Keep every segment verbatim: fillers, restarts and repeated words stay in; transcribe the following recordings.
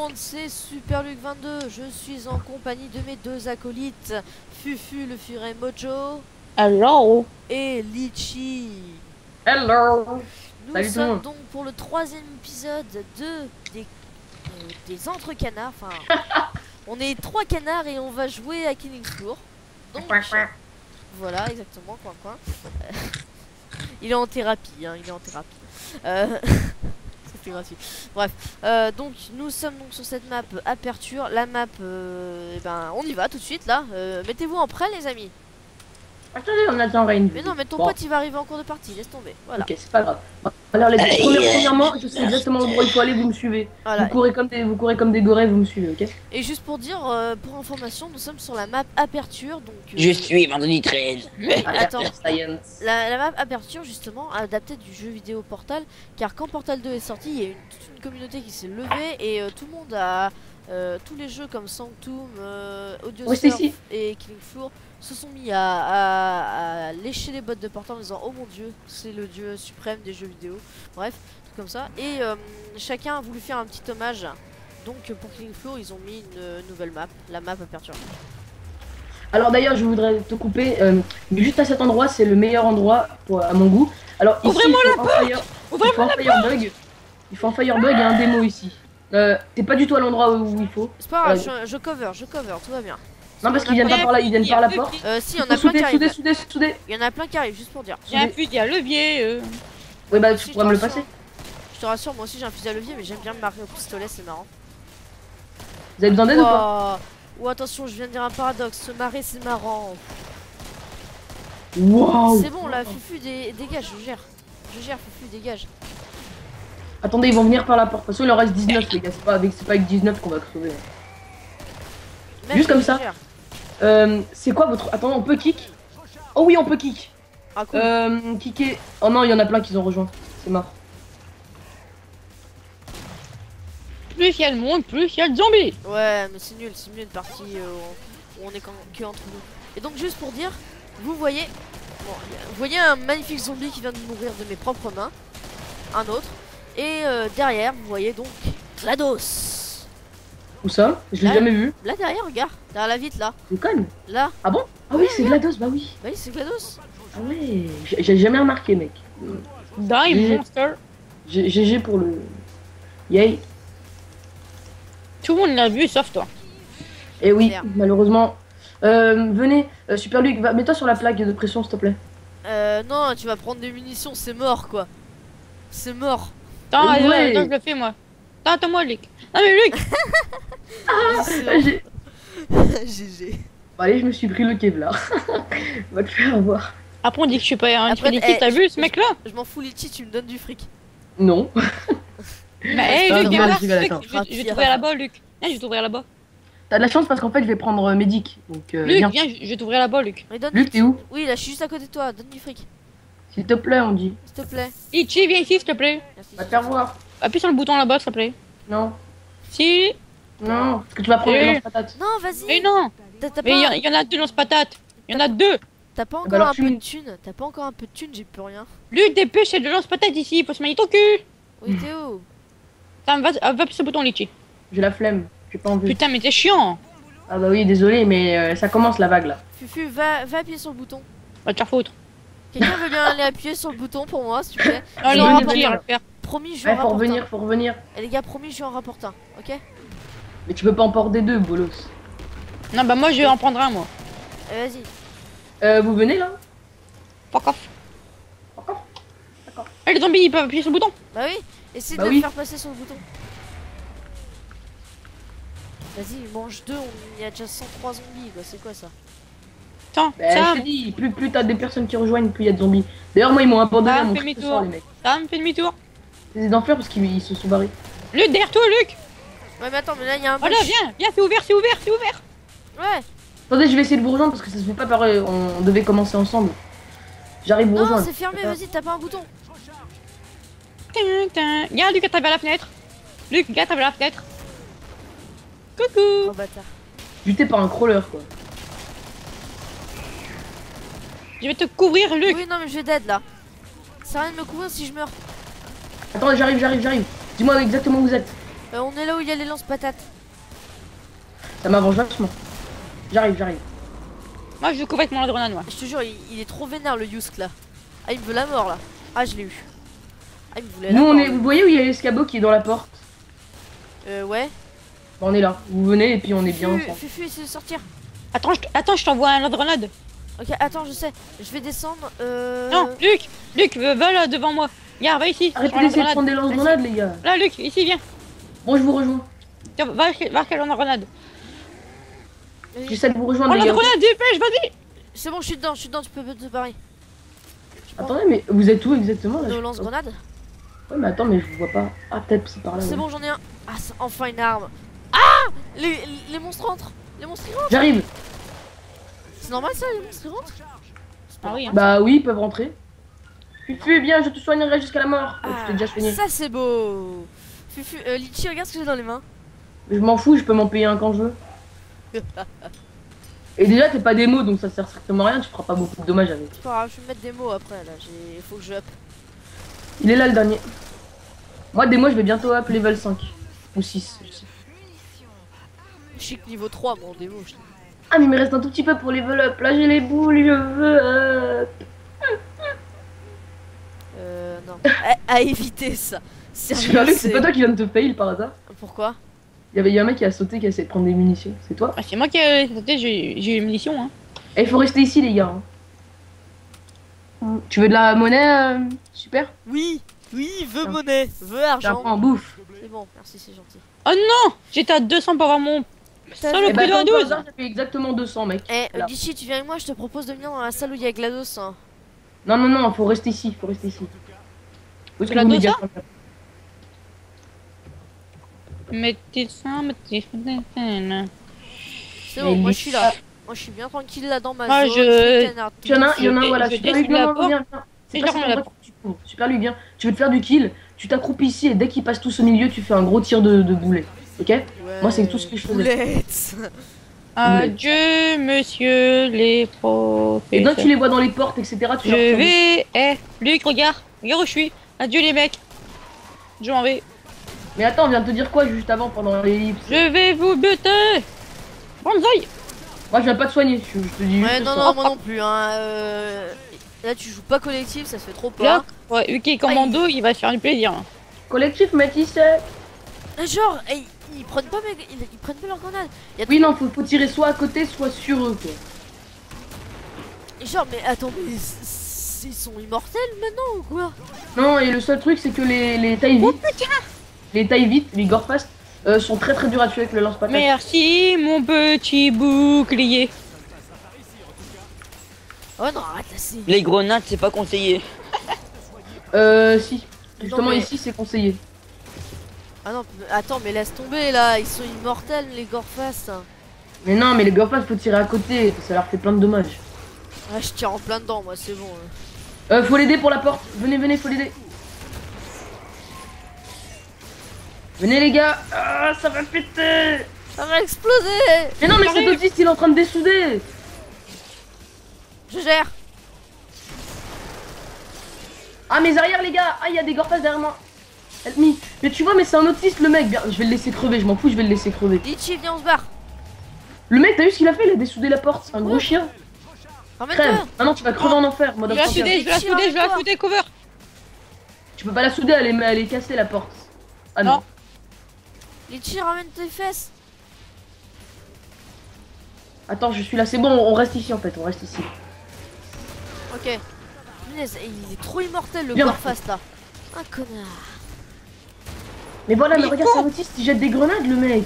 monde, c'est Super Luc vingt-deux. Je suis en compagnie de mes deux acolytes, Fufu le furet Mojo. Hello. Et Litchi. Hello. Nous Salut tout le sommes monde. donc pour le troisième épisode de des, euh, des entre canards. Enfin, on est trois canards et on va jouer à Killing Floor. Donc voilà, exactement, coin coin. Euh, il est en thérapie, hein, il est en thérapie. Euh, C'était gratuit. Bref, euh, donc nous sommes donc sur cette map Aperture. La map, euh, eh ben, on y va tout de suite là. Euh, Mettez-vous en prêt, les amis. Attendez, on attendra une Mais non, mais ton bon. pote il va arriver en cours de partie, laisse tomber. Voilà. Ok, c'est pas grave. Alors, les premières, premièrement, je sais exactement l'endroit où il faut aller, vous me suivez. Voilà. Vous courez comme des, vous courez comme des gorées, vous me suivez, ok? Et juste pour dire, euh, pour information, nous sommes sur la map Aperture. Donc, euh, Je suis vendredi treize. Attends. Science. La, la map Aperture, justement, adaptée du jeu vidéo Portal. Car quand Portal deux est sorti, il y a eu une, toute une communauté qui s'est levée et euh, tout le monde a. Euh, tous les jeux comme Sanctum, euh, Audio Oui, Surf si, si. et Killing Floor se sont mis à, à, à lécher les bottes de Portal en disant oh mon dieu, c'est le dieu suprême des jeux vidéo. Bref, tout comme ça. Et euh, chacun a voulu faire un petit hommage. Donc pour Killing Floor, ils ont mis une euh, nouvelle map, la map Aperture. Alors d'ailleurs, je voudrais te couper. Euh, juste à cet endroit, c'est le meilleur endroit pour, à mon goût. Alors ici, Ouvrez-moi il la faut un porte. fire, il Ouvrez-moi faut un firebug. Il faut un firebug et un démo ici. Euh, T'es pas du tout à l'endroit où il faut. C'est pas grave, Euh, je, je cover, je cover, tout va bien. Non, parce qu'on qu'ils a viennent pas- pas par là, ils viennent par la porte. Euh, si, Il on a faut plein qui souder, souder, arrivent. souder, souder. Il y en a plein qui arrivent, juste pour dire. J'ai un fusil à levier. Euh. Ouais, bah Si, tu je pourrais te me le rassure. passer. Je te rassure, moi aussi j'ai un fusil à levier, mais j'aime bien me marquer au pistolet, c'est marrant. Vous avez besoin d'aide ou pas? Ouah. Ou attention, je viens de dire un paradoxe, se marrer c'est marrant. Waouh. C'est bon, là, Fufu dé- dégage, je gère. Je gère, Fufu dégage. Attendez, ils vont venir par la porte. De toute façon, il en reste dix-neuf, les gars. C'est pas avec, c'est pas avec dix-neuf qu'on va crever. Mec, Juste comme je ça. gère. Euh, c'est quoi votre. Attends, on peut kick? Oh oui, on peut kick. Ah cool. Euh, kicker. Oh non, il y en a plein qui ont rejoint. C'est mort. Plus il y a le monde, plus il y a le zombie. Ouais, mais c'est nul, c'est mieux une partie euh, où on est quand- que entre nous. Et donc juste pour dire, vous voyez, bon, y a- vous voyez un magnifique zombie qui vient de mourir de mes propres mains, un autre, et euh, derrière vous voyez donc GLaDOS. Où ça? Je l'ai Là. jamais vu. Là derrière, regarde, derrière la vitre là, C'est conne. là, Ah bon? Ah oui, c'est GLaDOS, bah oui. bah oui c'est GLaDOS. Ah ouais. J'ai j'ai jamais remarqué, mec. Die G- monster. G- GG pour le. Yay. Tout le monde l'a vu sauf toi. Et oui, Merde. malheureusement. Euh, venez, euh, Super Luc, va- mets-toi sur la plaque de pression, s'il te plaît. Euh, non, tu vas prendre des munitions, c'est mort quoi. C'est mort. Attends, Ouais. allez, attends, je le fais moi. Attends, attends-moi, Luc. Non mais Luc. Ah, j'ai- G G. Bon, allez, je me suis pris le Kevlar. Va te faire avoir. Après on dit que je suis pas un Après, équipe, eh, t'as vu je- ce mec là? Je m'en fous Litchi, tu me donnes du fric. Non. Bah hey Ah, Luc, non, viens voir, j'y vais, Luc, d'accord. je vais- je vais t'ouvrir là-bas, Luc. Viens, je vais t'ouvrir là-bas. T'as de la chance parce qu'en fait, je vais prendre euh, Medic. Donc, euh, Luc, viens. viens, je je vais t'ouvrir là-bas, Luc. Mais donne Luc, du- t'es où? Oui, là je suis juste à côté de toi, donne du fric, S'il te plaît, on dit. s'il te plaît. Ichi, viens ici, s'il te plaît. Merci. Va te faire voir. Appuie sur le bouton là-bas, s'il te plaît. Non. Si. Non. Parce que tu vas prendre Eh. les lance-patates. Non, vas-y. Mais non. T'as t'as Mais il y, pas, en- il y en a deux lance-patates. Il y en a deux. t'as pas encore bah alors un tu peu me- de thune. T'as pas encore un peu de thune, j'ai plus rien. Luc, dépêche, c'est de lance-patates ici. Il faut se manier ton cul. Oui, Théo. Attends, va, va appuyer sur le bouton, Litchi. J'ai la flemme. J'ai pas envie. Putain, mais t'es chiant. Ah bah oui, désolé, mais euh, ça commence la vague là. Fufu, va, va appuyer sur le bouton. Va te faire foutre. Quelqu'un veut bien aller appuyer sur le bouton pour moi, s'il te plaît. Non, Je il vais en va venez, rapporter venir un. le faire. Promis, je vais Ouais, en faut rapporter revenir, un. faut revenir. Et les gars, promis, je vais en rapporter un, ok? Mais tu peux pas en porter deux, bolos. Non, bah moi je vais en prendre un, moi. Eh, vas-y. Euh, vous venez là? Fuck off. Encore? Eh, les zombies, ils peuvent appuyer sur le bouton. Bah oui, essaye Bah de oui. le faire passer sur le bouton. Vas-y, mange deux, on- il y a déjà cent trois zombies, quoi, c'est quoi ça? Attends, Bah, ça, je te dis, plus, plus t'as des personnes qui rejoignent, plus il y a de zombies. D'ailleurs, moi, ils m'ont abandonné Ah, à mon fais cri de demi-tour. sang, les mecs. ça me fait demi-tour. C'est des enfers parce qu'ils ils se sont barrés. Luc, derrière toi, Luc. Ouais, mais attends, mais là, il y a un Voilà, bush. viens, viens, c'est ouvert, c'est ouvert, c'est ouvert. Ouais. Attendez, je vais essayer de vous rejoindre parce que ça se fait pas pareil. On devait commencer ensemble. J'arrive vous Non, rejoindre. c'est fermé, D'accord. vas-y, t'as pas un bouton. Tin, tin. Viens, Luc, à travers la fenêtre. Luc, viens à travers la fenêtre. Coucou. Oh bâtard. Buté par un crawler quoi. Je vais te couvrir, Luc. Oui, non, mais je vais dead là. Ça sert à rien de me couvrir si je meurs. Attendez, j'arrive, j'arrive, j'arrive. Dis-moi exactement où vous êtes. Euh, on est là où il y a les lance-patates. Ça m'avance vachement. J'arrive, j'arrive. Moi, je coupe avec mon grenade, moi. Je te jure, il, il est trop vénère le Yusk là. Ah, il me veut la mort là. Ah, je l'ai eu. Ah, il me voulait la Nous, mort. on est. lui. Vous voyez où il y a l'escabeau qui est dans la porte? Euh, ouais. Bon, on est là. Vous venez et puis on est bien Fufu, ensemble. Fufu, essaie de sortir. Attends, je, t- attends, je t'envoie un grenade. Ok, attends, je sais. Je vais descendre. Euh... Non, Luc, Luc, va va là devant moi. Regarde, va ici. Arrêtez je prends la d'essayer de grenade. prendre des lance-grenades, les gars. Là, Luc, ici, viens. Bon, je vous rejoins. Tiens, va, va quelle en grenade. vas-y. J'essaie de vous Oh, rejoindre, la les gars. grenade, dépêche, vas-y. C'est bon, je suis dedans, je suis dedans, tu peux te barrer. Attendez, mais vous êtes où exactement là? Nos je- lance-grenades. Ouais, mais attends, mais je vous vois pas. Ah, peut-être c'est par là. C'est ouais. bon, j'en ai un. Ah, c'est enfin une arme. Ah, les, les monstres rentrent. Les monstres ils rentrent. J'arrive. C'est normal ça, les monstres ils rentrent. Ah oui, hein. Bah oui, ils peuvent rentrer. Fufu, eh bien, je te soignerai jusqu'à la mort. Oh, je t'ai déjà soigné. ça c'est beau. Fufu, euh, Litchi, regarde ce que j'ai dans les mains. Je m'en fous, je peux m'en payer un quand je veux. Et déjà, t'es pas démo, donc ça sert strictement à rien, tu feras pas beaucoup de dommages avec. C'est pas grave, je vais me mettre des mots après là. Il faut que je up. Il est là le dernier. Moi, démo, je vais bientôt up level cinq. Ou six, je sais. Chic niveau trois, bon, démo. Je... Ah, mais il me reste un tout petit peu pour level up. Là, j'ai les boules, je veux up. Euh, non. à, à éviter ça. Sérieux, Super Luc, c'est pas toi qui viens de te fail par hasard? Pourquoi? Il y avait il y a un mec qui a sauté, qui a essayé de prendre des munitions. C'est toi? Ah, c'est moi qui ai sauté, j'ai j'ai eu une munition, hein. Et il faut rester ici, les gars. hein. Tu veux de la monnaie? euh, Super. Oui, oui, veux Tiens. monnaie, veux Tiens, argent. prends, bouffe. C'est bon, merci, c'est gentil. Oh non, j'étais à deux cents pour avoir mon T'as sale vu Et prix bah, de comme par douze. hasard, j'ai fait exactement deux cents, mec. Eh, Voilà. Litchi, tu viens avec moi, je te propose de venir dans la salle où il y a GLaDOS. Hein. Non, non, non, faut rester ici, faut rester ici. Où est-ce que La vous dos, mettez ça ça Mettez ça, mettez ça. C'est Mais bon, moi il je suis est- là. Moi je suis bien tranquille là dans ma Ah, zone. je- suis canard Il y en a un, il y en a un, Je- voilà. je Super descends Luc, la non, non, porte. viens, viens. C'est Et pas je cet ferme la endroit que tu cours. Super Luc, viens. Tu veux te faire du kill, tu t'accroupis ici et dès qu'ils passent tous au milieu, tu fais un gros tir de, de boulet. Ok? Ouais. Moi, c'est tout ce que je faisais. Boulettes. Adieu, monsieur les Et professeurs. dès que tu les vois dans les portes, et cetera, tu Je leur tires des- vais... Eh, Luc, regarde. Regarde où je suis. Adieu, les mecs. Je m'en vais. Mais attends, on vient de te dire quoi juste avant pendant l'ellipse? Je vais vous buter. Banzai. Moi, je viens pas te soigner, je, je te dis Ouais, juste. non, ça. non, moi non plus. Hein. Euh... Là tu joues pas collectif, ça se fait trop Là, peur. ouais, vu qu'il est commando, il va se faire du plaisir. Collectif, mais qui c'est? Ah, genre, eh, ils prennent pas mes... ils, ils prennent pas leurs grenades. Y a Oui, non, faut, faut tirer soit à côté, soit sur eux, quoi. Genre, mais attends, mais c- c- ils sont immortels maintenant ou quoi? Non, et le seul truc, c'est que les, les tailles Oh vite, putain. les tailles vite, les gorfast, euh, sont très très durs à tuer avec le lance-patate. Merci, mon petit bouclier. Oh non, arrête là, c'est... Les grenades, c'est pas conseillé. Euh, si. Justement, mais- ici, c'est conseillé. Ah non, mais attends, mais laisse tomber là, ils sont immortels les Gorfast. Mais non, mais les gorfast, faut tirer à côté, ça leur fait plein de dommages. Ah, je tire en plein dedans, moi, c'est bon. hein. Euh, faut l'aider pour la porte. Venez, venez, faut l'aider. Venez, les gars. Ah, ça va péter. Ça va exploser. Mais non, mais cet J'arrive. autiste, il est en train de dessouder. Je gère. Ah, mes arrières, les gars. Ah, il y a des gorfast derrière moi. Help me. Mais tu vois, mais c'est un autiste, le mec. Bien, je vais le laisser crever, je m'en fous, je vais le laisser crever. Litchi, viens, on se barre. Le mec, t'as vu ce qu'il a fait? Il a dessoudé la porte. C'est un gros chien. Crève. Ramène-toi. Maintenant, tu vas crever en enfer. Je mode vais la enfer. souder, je vais la souder, je vais la souder, cover. Tu peux pas la souder, elle est, elle est cassée la porte. Ah non. Non. Litchi, ramène tes fesses. Attends, je suis là, c'est bon, on reste ici en fait, on reste ici. Ok. Punaise, il est trop immortel le Viens. Gorfast là. Un connard. Mais voilà, Il mais est regarde, c'est con. un autiste, il jette des grenades le mec.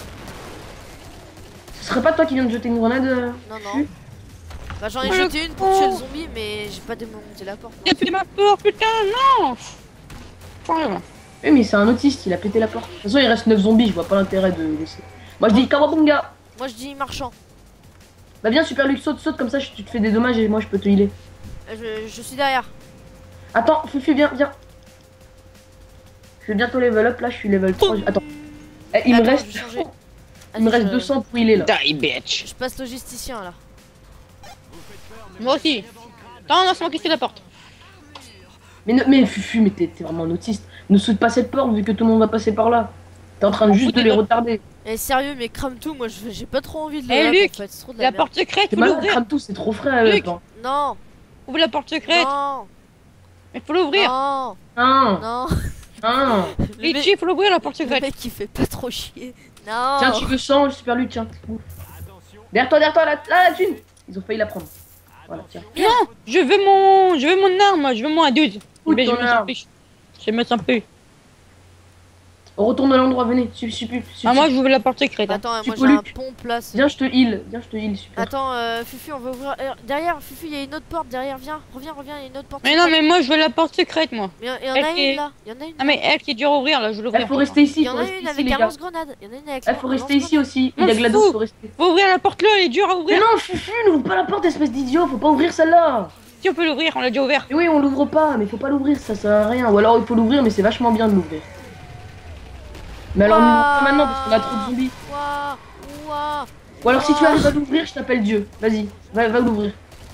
Ce serait pas toi qui viens de jeter une grenade euh, Non, non. Fufu Bah, j'en ai Oh, le jeté une pour con. tuer le zombie, mais j'ai pas démonté la porte. Il a tué ma porte, putain, non. Enfin, Oui, mais c'est un autiste, il a pété la porte. De toute façon, il reste neuf zombies, je vois pas l'intérêt de laisser. Moi je dis Kawabunga. Moi, je dis marchand. Bah viens, Super Luke, saute, saute, comme ça tu te fais des dommages et moi je peux te healer. Euh, Je, je suis derrière. Attends, Fufu, viens, viens. Je vais bientôt level up, là je suis level trois. Attends. Eh, il me Attends, reste, je vais changer. il me Allez, reste je- deux cents pour healer là. Die, bitch. Je passe logisticien là. moi aussi. Non, non, c'est moi qui fais la porte. Mais, ne- mais Fufu, mais t'es t'es vraiment un autiste. Ne saute pas cette porte vu que tout le monde va passer par là. T'es en train de juste de les retarder. Eh sérieux, mais crame tout, moi je- j'ai pas trop envie de le Eh, up, Luc, en fait, c'est trop de la, La merde. porte secrète, C'est faut malade, l'ouvrir. crame tout, c'est trop frais à Luc. hein. Non, Ouvre la porte secrète. non, Mais faut l'ouvrir. non, Non, non. non. Le mec, Litchi, faut l'ouvrir la porte le secrète. mec qui fait pas trop chier. Non. Tiens, tu veux cent, super lui, tiens. Derrière toi, derrière toi, là, là, la thune. Ils ont failli la prendre. Voilà, tiens. Non, je veux mon, je veux mon arme, je veux mon A douze. Où Mais je ton me sens arme plus. Je me sens plus. On retourne à l'endroit, venez. Sup, sup, sup, sup, Ah moi sup. je veux la porte secrète. hein. Attends, Tu moi peux, j'ai un Luc. pompe là. c'est- Viens, je te heal. Viens, je te heal, super. Attends, euh, Fufu, on va ouvrir. euh, derrière, Fufu, il y a une autre porte derrière. Viens, reviens, reviens, il y a une autre porte. Mais non mais moi je veux la porte secrète moi. Mais il y en Elle a qui est- une là. Il y en a une. Ah mais elle qui est dure à ouvrir là, je veux l'ouvrir. Il faut rester ici, Il y faut en a rester une ici, avec les un gars. lance-grenade. Il y en a une avec Il un faut rester ici lance-grenade. aussi. Il M'en y a GLaDOS, fous. faut rester. Faut ouvrir la porte là, elle est dure à Mais ouvrir. non, Fufu, n'ouvre pas la porte, espèce d'idiot. Faut pas ouvrir celle-là. Si on peut l'ouvrir, on l'a déjà ouvert. Mais oui, on l'ouvre pas, mais faut pas l'ouvrir, ça sert à rien. Ou alors il faut l'ouvrir, mais c'est vachement bien de l'ouvrir. Mais alors, on l'ouvre pas maintenant parce qu'on a trop de zombies. Ouah, ouah. Ou alors, si tu ouah. arrives à l'ouvrir, je t'appelle Dieu. Vas-y, va, va l'ouvrir.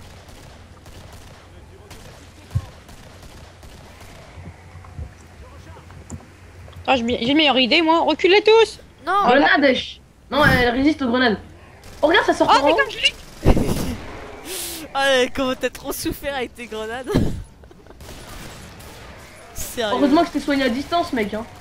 Ah, j'ai j'ai une meilleure idée moi, reculez tous. Non. Grenade, Esh. Non, elle résiste aux grenades. Oh, regarde, ça sort Ah par mais en haut. comme je l'ai. Ah, comment t'as trop souffert avec tes grenades. Sérieux. Heureusement que je t'ai soigné à distance, mec. Hein.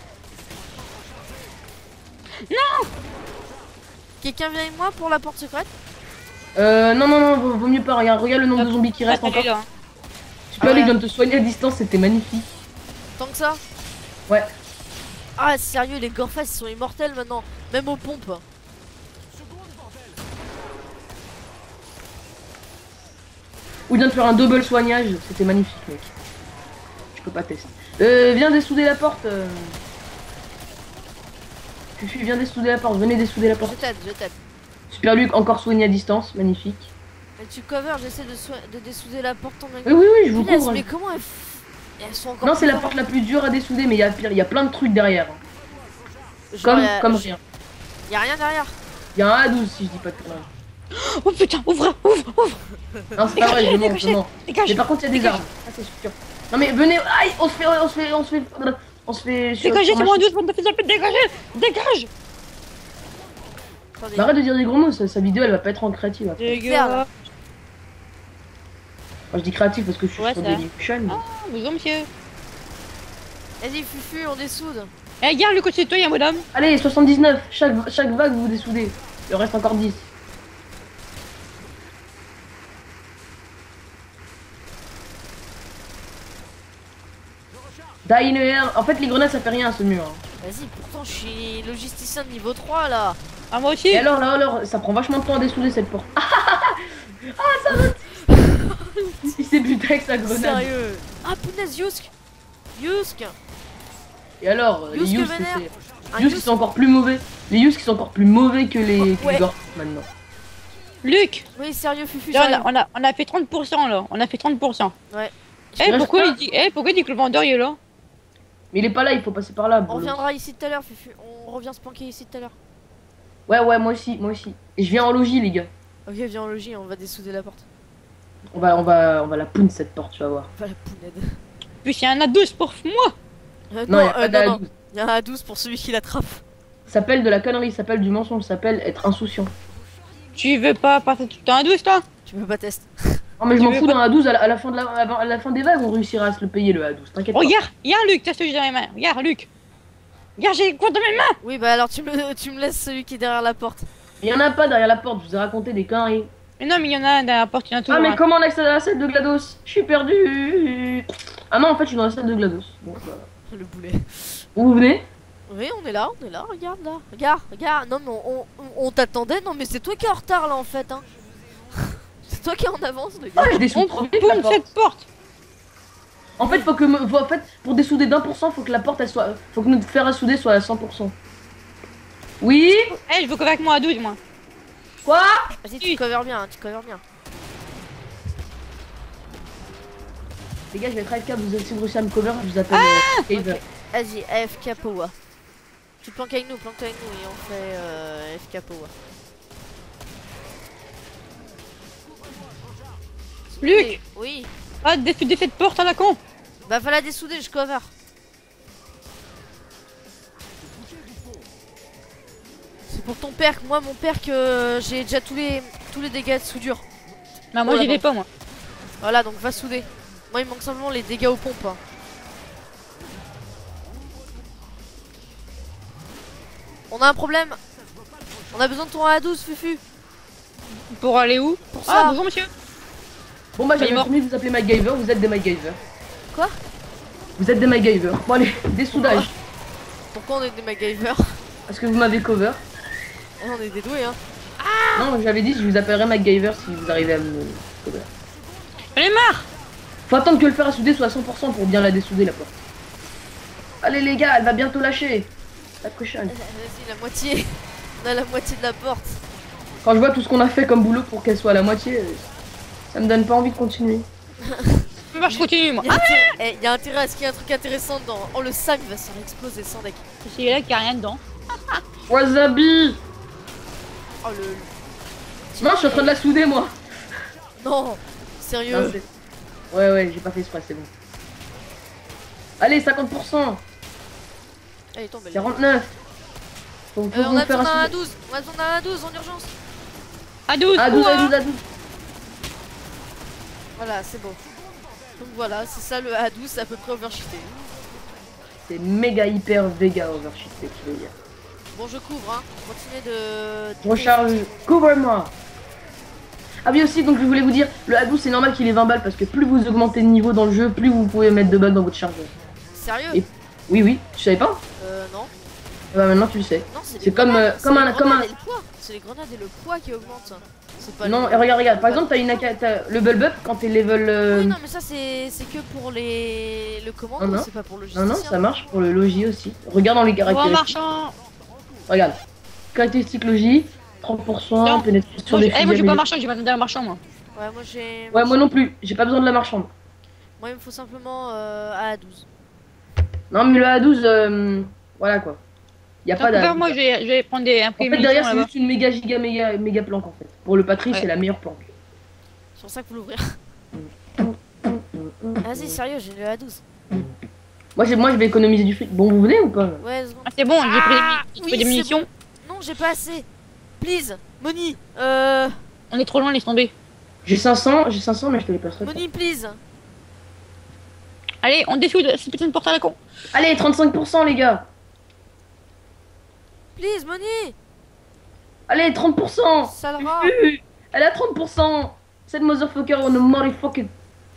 Quelqu'un vient avec moi pour la porte secrète? Euh, non, non, non, vaut, vaut mieux pas. Regarde, regarde le nombre de zombies qui restent Ah, elle est encore. là. Super, Ah lui, ouais. vient de te soigner à distance, c'était magnifique. Tant que ça? Ouais. Ah, sérieux, les Gorfas ils sont immortels maintenant. Même aux pompes. Ou il vient de faire un double soignage, c'était magnifique, mec. Je peux pas tester. Euh, viens dessouder la porte. Euh... Fufu, viens dessouder la porte, venez dessouder la Je porte. t'aide, je t'aide. Super Luc, encore soigné à distance, magnifique. Mais tu cover, j'essaie de, soi- de dessouder la porte en même Oui, oui, oui, je vous Punaise, couvre. mais comment elles, f- elles sont encore Non, plus c'est la fortes. porte la plus dure à dessouder, mais il y a pire, il y a plein de trucs derrière. Genre, Comme, y a- comme rien. y a rien derrière. Il y a un A douze si je dis pas de conneries. Oh putain, ouvre, ouvre, ouvre. Non, c'est pas vrai, je mens, je Dégagez, mens. dégage. Mais par contre, il y a des Dégage. armes. Ah, c'est sûr. Non, mais venez, aïe, on se fait, on se fait, on se fait, on se fait. sur- Dégagez, sur c'est ma moi chaîne. douze, bande de fils de pute, dégagez. Dégage. Attendez. Bah, arrête de dire des gros mots, sa, sa vidéo elle va pas être en créative. Après. Merde. Dégage. Moi, je dis créative parce que je suis Ouais, sur ça. Dailymotion. mais- Ah, bonjour monsieur. Vas-y, Fufu, on dessoude. Eh, regarde le côté de toi, y'a madame. Allez, soixante-dix-neuf, chaque, chaque vague vous dessoudez. Il en reste encore dix. Diner. En fait, les grenades ça fait rien à ce mur. hein. Vas-y, pourtant je suis logisticien de niveau trois là. Ah, moi aussi. Et alors, là, alors, ça prend vachement de temps à dessouder cette porte. Ah, ça va. Il s'est buté avec sa grenade. Sérieux. Ah, punaise, Yusk. Yusk. Et alors, les Yusk Yusk, vénère. c'est- Un Yusk, ils Yusk. sont encore plus mauvais. Les Yusk, ils sont encore plus mauvais que les, que Ouais. les Gorf maintenant. Luc. Oui, sérieux, Fufu. Là, on, j'arrive. a, on, a, on a fait trente pour cent là. On a fait trente pour cent. Ouais. Eh, reste pourquoi pas. il dit, eh, pourquoi il dit que le vendeur il est là? Mais il est pas là, il faut passer par là. On Bolo. reviendra ici tout à l'heure, Fufu. On revient se planquer ici tout à l'heure. Ouais, ouais, moi aussi, moi aussi. Et je viens en logis, les gars. Ok, viens en logis, on va dessouder la porte. On va, on va, on va la poune cette porte, tu vas voir. On va la pounette. Puis il y a un A douze pour moi. Euh, Non, il y a euh, pas non, d'A non. douze. Il y a un A douze pour celui qui l'attrape. Ça s'appelle de la connerie, ça s'appelle du mensonge, ça s'appelle être insouciant. Tu veux pas passer tout le temps à douze toi? Tu peux pas tester. Non, mais je Tu m'en veux fous, pas- dans la douze, à la, à la fin de la, à la fin des vagues, on réussira à se le payer le A douze, t'inquiète pas. Regarde, regarde Luc, t'as celui dans les mains. Regarde Luc. Regarde, j'ai quoi dans mes mains? Oui, bah alors tu me, tu me laisses celui qui est derrière la porte. Il y en a pas derrière la porte, je vous ai raconté des conneries. Mais non, mais il y en a un derrière la porte, il y en a tout. Ah, mais loin. comment on accède à la salle de GLaDOS? Je suis perdu. Ah non, en fait, je suis dans la salle de GLaDOS. Bon, voilà. Le boulet. Vous venez? Oui, on est là, on est là, regarde là. Regarde, regarde. Non, mais on, on, on t'attendait. Non, mais c'est toi qui es en retard là en fait. Hein. C'est toi qui es en avance, le Ah, gars. je dessoude On trop vite la pomme porte. cette porte. En fait, faut que me- faut- en fait, pour dessouder d'un pour cent, faut que la porte elle soit, faut que notre fer à souder soit à cent pour cent. Oui? Eh, je veux qu'avec moi à douze, moi. Quoi? Vas-y, tu cover bien, hein, tu cover bien. Les gars, je vais être A F K, vous si vous réussissez à me cover, je vous appelle euh, Cave. Vas-y, A F K Powa. Tu te planques avec nous, planque avec nous et on fait euh, A F K Powa. Luc, Oui. ah, défais cette porte à la con. Bah, fallait la dessouder, je cover. C'est pour ton perk. Moi, mon perk, euh, j'ai déjà tous les tous les dégâts de soudure. Bah, moi Oh, j'y vais là-bas. pas, moi. Voilà, donc va souder. Moi, il manque simplement les dégâts aux pompes. hein. On a un problème. On a besoin de ton A douze, Fufu. Pour aller où? Pour Ah, ça. bonjour monsieur. Bon bah Il est j'avais mort. promis de vous appeler MacGyver, vous êtes des MacGyver. Quoi? Vous êtes des MacGyver. Bon allez, des soudages. Pourquoi on est des MacGyver? Parce que vous m'avez cover. Eh, On est des doués, hein. Non, j'avais dit je vous appellerai MacGyver si vous arrivez à me cover. J'en ai marre. Faut attendre que le fer à souder soit à cent pour cent pour bien la dessouder la porte. Allez les gars, elle va bientôt lâcher. La cochonne. Vas-y, la moitié. On a la moitié de la porte. Quand je vois tout ce qu'on a fait comme boulot pour qu'elle soit à la moitié, euh, ça me donne pas envie de continuer. Bah, je continue, moi. Il y, a intérêt... eh, il y a intérêt à ce qu'il y ait un truc intéressant dedans. Oh, le sac va se faire exploser sans deck. C'est là qu'il n'y a rien dedans. Wasabi. Oh, le. Non, je suis en train de la souder moi. Non, Non, sérieux. c'est- ouais ouais, j'ai pas fait exprès, c'est bon. Allez, cinquante pour cent. Elle est tombée. là. quarante-neuf. Faut, faut Euh, vous on a faire besoin d'un à A douze. On a besoin d'un A douze en urgence. À douze, À douze, quoi. à douze, à douze. Voilà, c'est bon. Donc voilà, c'est ça le A douze, c'est à peu près overshooté. C'est méga hyper véga overshit, c'est ce que je veux dire. Bon, je couvre, hein. Continuez de. Je recharge, couvre-moi. Ah oui aussi, donc je voulais vous dire, le A douze c'est normal qu'il ait vingt balles parce que plus vous augmentez de niveau dans le jeu, plus vous pouvez mettre de balles dans votre chargeur. Sérieux? Et- Oui oui, tu savais pas? Euh, non. Eh ben, maintenant tu le sais. Non, c'est C'est les comme, grenades, euh, c'est comme les un- comme grenades un- et le poids. C'est les grenades et le poids qui augmentent. C'est pas Non, le- et regarde, regarde, par le exemple t'as une aka- t'as le bulb up quand t'es level... euh, Oui, non, mais ça c'est c'est que pour les le commando, Non, non. c'est pas pour le non, non, justicien. ça marche pour le logis aussi. Regarde dans les Bon caractéristiques. marchand. Regarde. Caractéristiques logis, trente pour cent, Non. pénétration Moi, des j'ai- eh, moi j'ai fusils. pas marchand, j'ai pas un marchand, moi. Ouais, moi j'ai. Ouais, moi non plus, j'ai pas besoin de la marchande. Moi, il me faut simplement euh, A douze. Non, mais le A douze, euh, voilà quoi. Y a Donc, pas d'a- moi je vais, je vais prendre des un En prix fait, derrière, c'est là-bas. juste une méga giga méga méga planque en fait. Pour le patrie, Ouais. c'est la meilleure planque. C'est pour ça qu'il faut l'ouvrir. Vas-y, sérieux, j'ai le A douze. Moi, j'ai- moi, je vais économiser du fric. Bon, vous venez ou pas? Ouais, deux secondes. Ah, c'est bon, j'ai pris des, Ah, j'ai oui, pris des c'est munitions. Non, j'ai pas assez. Please, Moni. Euh. On est trop loin, laisse tomber. J'ai cinq cents, j'ai cinq cents, mais je te les passerai. pas. Moni, please. Allez, on dessoude ces putains de porte à la con. Allez, trente-cinq pour cent, les gars. Please, Moni. Allez, trente pour cent. Sale rat. Euh, Elle a trente pour cent. Cette motherfucker on a motherfucking.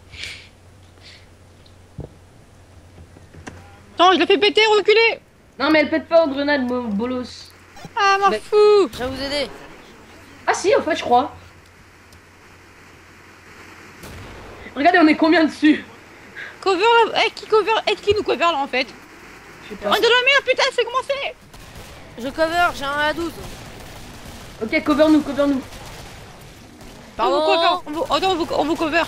Attends, je l'ai fait péter, reculer. Non, mais elle pète pas aux grenades, mo- bolos. Ah, m'en Mais- fous. Je vais vous aider. Ah, si, en fait, je crois. Regardez, on est combien dessus? Cover là. Eh, qui cover? Eh, qui nous cover là en fait? Je sais On pas. est dans la merde, putain, c'est commencé. Je cover, j'ai un A douze. Ok, cover nous, cover nous. On vous Pardon. cover. On vous, oh, non, on vous, on vous cover.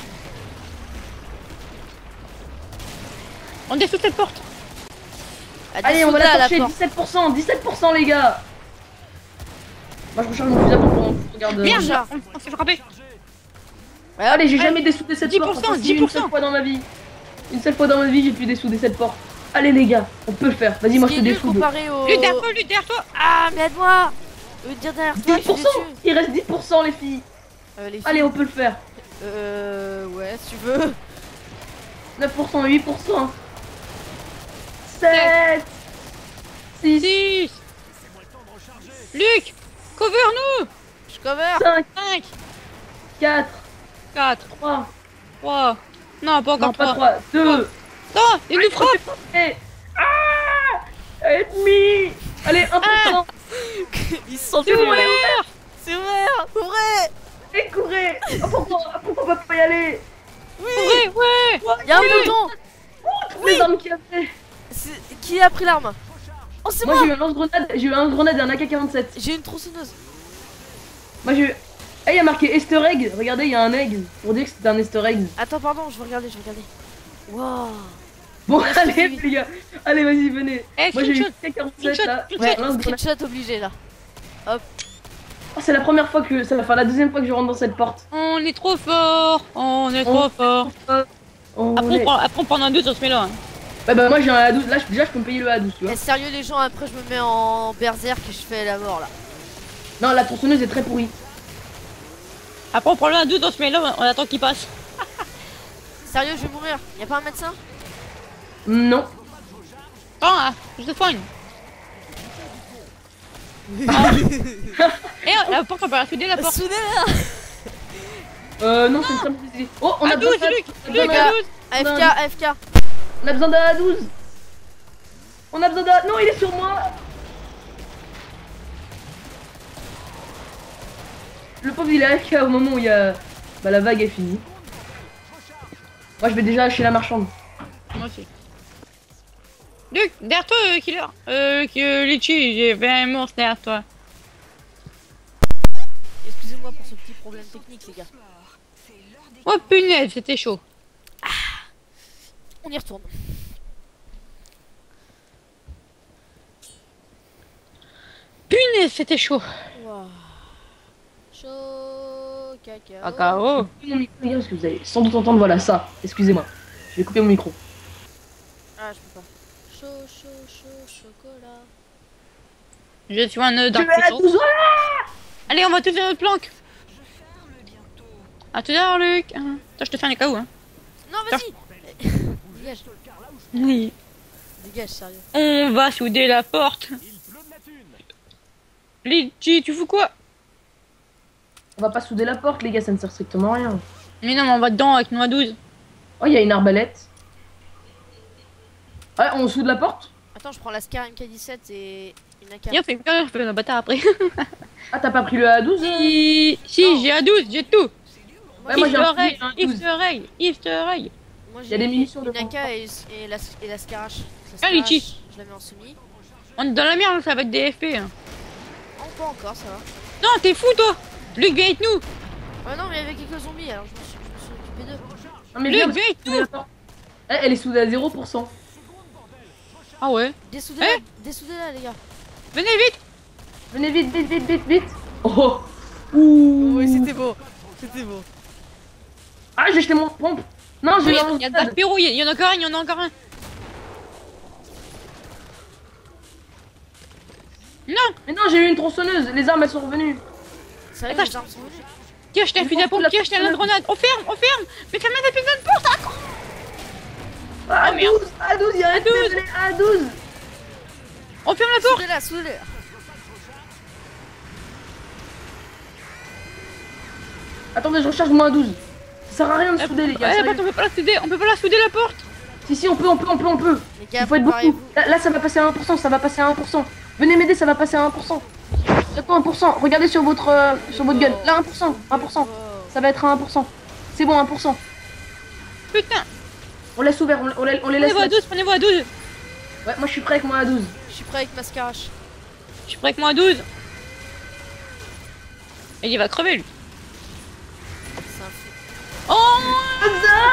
On dessoude cette porte. Elle Allez, on va descend là, la la torcher. porte. dix-sept pour cent, dix-sept pour cent, les gars. Moi, je recharge mon fusil à pompe pendant que je regarde. euh, Merde, déjà. on, on s'est fait frapper. Ouais, Allez, j'ai Allez, jamais dessoudé cette dix porte. pour cent, enfin, si, dix pour Une seule cent. fois dans ma vie. Une seule fois dans ma vie, j'ai pu dessouder cette porte. Allez, les gars, on peut le faire. Vas-y, moi, ce je qui te est nul dessoude. comparé au. Lui derrière toi, lui derrière toi. Ah, mais aide-moi. Je veux te dire derrière toi, dix je pour suis cent. dessus. Il reste dix pour cent, les filles. Euh, les filles. Allez, on peut le faire. Euh. Ouais, si tu veux. neuf pour cent, huit pour cent. sept. six. six. Luc, cover-nous. Je cover. cinq. cinq, quatre. quatre, trois. trois. Non, pas Non, encore pas trois. trois. deux. Non, il nous frappe. Et... Ah, Help me. Allez, un pour cent. Ils se sentent C'est plus. ouvert. C'est ouvert. Ouvrez. Et courez. Oh, pourquoi, pourquoi on peut pas y aller? Ouais, ouais. Y'a un Oui. bouton. Toutes les armes qu'il y avait. C'est- Qui a pris l'arme? Oh, c'est Moi, moi. j'ai eu un lance-grenade, j'ai eu un lance-grenade et un A K quarante-sept. J'ai une tronçonneuse. Moi, j'ai eu... Eh, il y a marqué Easter egg. Regardez, il y a un egg. Pour dire que c'était un Easter egg. Attends, pardon, je vais regarder, je vais regarder. Waouh. Bon, Ouais, allez, c'est lui. les gars. Allez, vas-y, venez. Eh, Moi, j'ai eu screenshot. A K quarante-sept là. Screenshot, Ouais, screenshot. lance-grenade. Screenshot obligé là. Oh, c'est la première fois que. Ça va faire la deuxième fois que je rentre dans cette porte. On est trop fort. On est trop On- fort. Oh, Après, on ouais. prend, après, on prend un deux sur ce là. Bah, bah, moi, j'ai un A douze. Là, je- déjà, je peux me payer le A douze, tu vois. Eh, sérieux, les gens, après, je me mets en berserk et je fais la mort là. Non, la tronçonneuse est très pourrie. Après on prend le un douze, on se met là, on attend qu'il passe. Sérieux, je vais mourir. Y'a pas un médecin? Non. Ah, je te soigne. Ah. Et la porte, on peut la souder la porte. Soudez-la. Euh, non, c'est une très mauvaise idée. Oh, on a A douze, besoin Luc, on a Luc, besoin A d'un- douze. A F K, A F K. On a besoin d'un A douze. On a besoin d'un... Non, il est sur moi. Le pauvre, il est A F K au moment où il y a... Bah, la vague est finie. Moi, je vais déjà chez la marchande. Moi aussi. Luc, derrière toi, euh, killer. Euh, que Litchi, j'ai fait un monstre derrière toi. Excusez-moi pour ce petit problème technique, les gars. Oh punaise, c'était chaud. On y retourne. Punaise, c'était chaud. Wow. Chaud, cacao. Cacao. Mon micro, les gars, parce que vous allez sans doute entendre, voilà, ça. Excusez-moi. Je vais couper mon micro. Ah, je peux pas. Chaud, chaud, chaud, chocolat. Je suis un nœud Tu veux la d'artichaut. douze, voilà. Allez, on va tous faire notre planque. A tout à l'heure, Luc. Hein. Toi, je te fais un K O. Hein. Non, vas-y. Dégage, Oui. dégage, sérieux. On va souder la porte. Litchi, tu fous quoi? On va pas souder la porte, les gars, ça ne sert strictement à rien. Mais non, mais on va dedans avec nos A douze. Oh, il y a une arbalète. Ouais, on soude la porte. Attends, je prends la Scar M K dix-sept et une A K. Et on fait bien, on fait nos bâtards après. Ah, t'as pas pris le A douze? si, si Non. j'ai A douze, j'ai tout. Ouais, moi j'ai Easter un egg, un Easter douze. egg, Easter egg. Moi, Il y a des munitions une devant. A K et, et la, et la Scarache. La Ah, Litchi. Scarache, je la mets en semi. On est dans la merde, ça va être des F P. Hein. Oh, pas encore, ça va. Non, t'es fou toi. Luc, viens avec nous. Ah non, mais il y avait quelques zombies, alors je me suis, je me suis occupé d'eux. Non, mais Luc, viens, viens avec souder la nous. porte. Eh, elle est soudée à zéro pour cent. Ah ouais. Dessoudez-la, Eh dessoudez-la, les gars. Venez vite. Venez vite, vite, vite, vite, vite. Oh. Ouh. Oui, c'était beau. C'était beau. Ah, j'ai jeté mon pompe. Non, j'ai Oui, eu un il y a Dark Pyro, il y en a encore un, il y en a encore un. Non. Mais non, j'ai eu une tronçonneuse. Les armes, elles sont revenues. Sérieux, Attends, les armes sont venues. Qui a acheté un Mais fusil à pourquoi pompe, qui a la acheté une grenade. On ferme, on ferme. Mais fermez la putain de porte. Ah, con. Ah, Oh, merde. douze, A douze, il y a un A douze. A douze. On ferme la porte. Soudez-la, soudez-la. Attendez, je recharge mon A douze. Ça sert à rien de souder, les gars. Ouais, sérieux. attends, on peut pas la souder, on peut pas la souder la porte. Si, si, on peut, on peut, on peut, on peut. Les gars, Il faut être beaucoup. préparez-vous. Là, là, ça va passer à un pour cent, ça va passer à un pour cent. Venez m'aider, ça va passer à un pour cent. C'est quoi un pour cent? Regardez sur votre, euh, sur votre gun. Là, un pour cent, un pour cent. Wow. Ça va être à un pour cent. C'est bon, un pour cent. Putain. On laisse ouvert, on, on les, on les laisse. Prenez-vous à là. douze, prenez-vous à douze. Ouais, moi je suis prêt avec mon A douze. Je suis prêt avec ma Scarache. Je suis prêt avec moi à douze. Et il va crever lui. C'est un fou. Oh.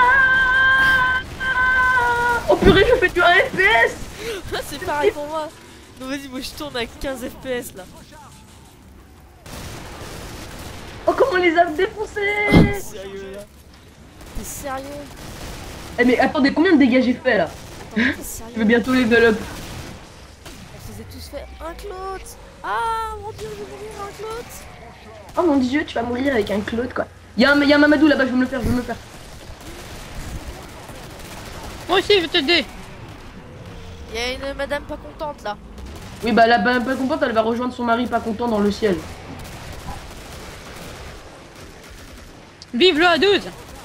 Oh purée, je fais du un F P S. C'est pareil pour moi. Non, vas-y, moi je tourne à quinze F P S là. Oh, comment on les a défoncés. Sérieux là? T'es sérieux? Eh, mais attendez, combien de dégâts j'ai fait là? Attends, t'es sérieux? Je vais bientôt level up. On se les a tous fait un Claude. Ah mon dieu, je vais mourir un Claude. Oh mon dieu, tu vas mourir avec un Claude quoi. Y'a un, y a un Mamadou là-bas, je vais me le faire, je vais me le faire. Moi aussi je vais t'aider. Il y a une madame pas contente là. Oui, bah la bah, pas contente, elle va rejoindre son mari pas content dans le ciel. Vive le A douze.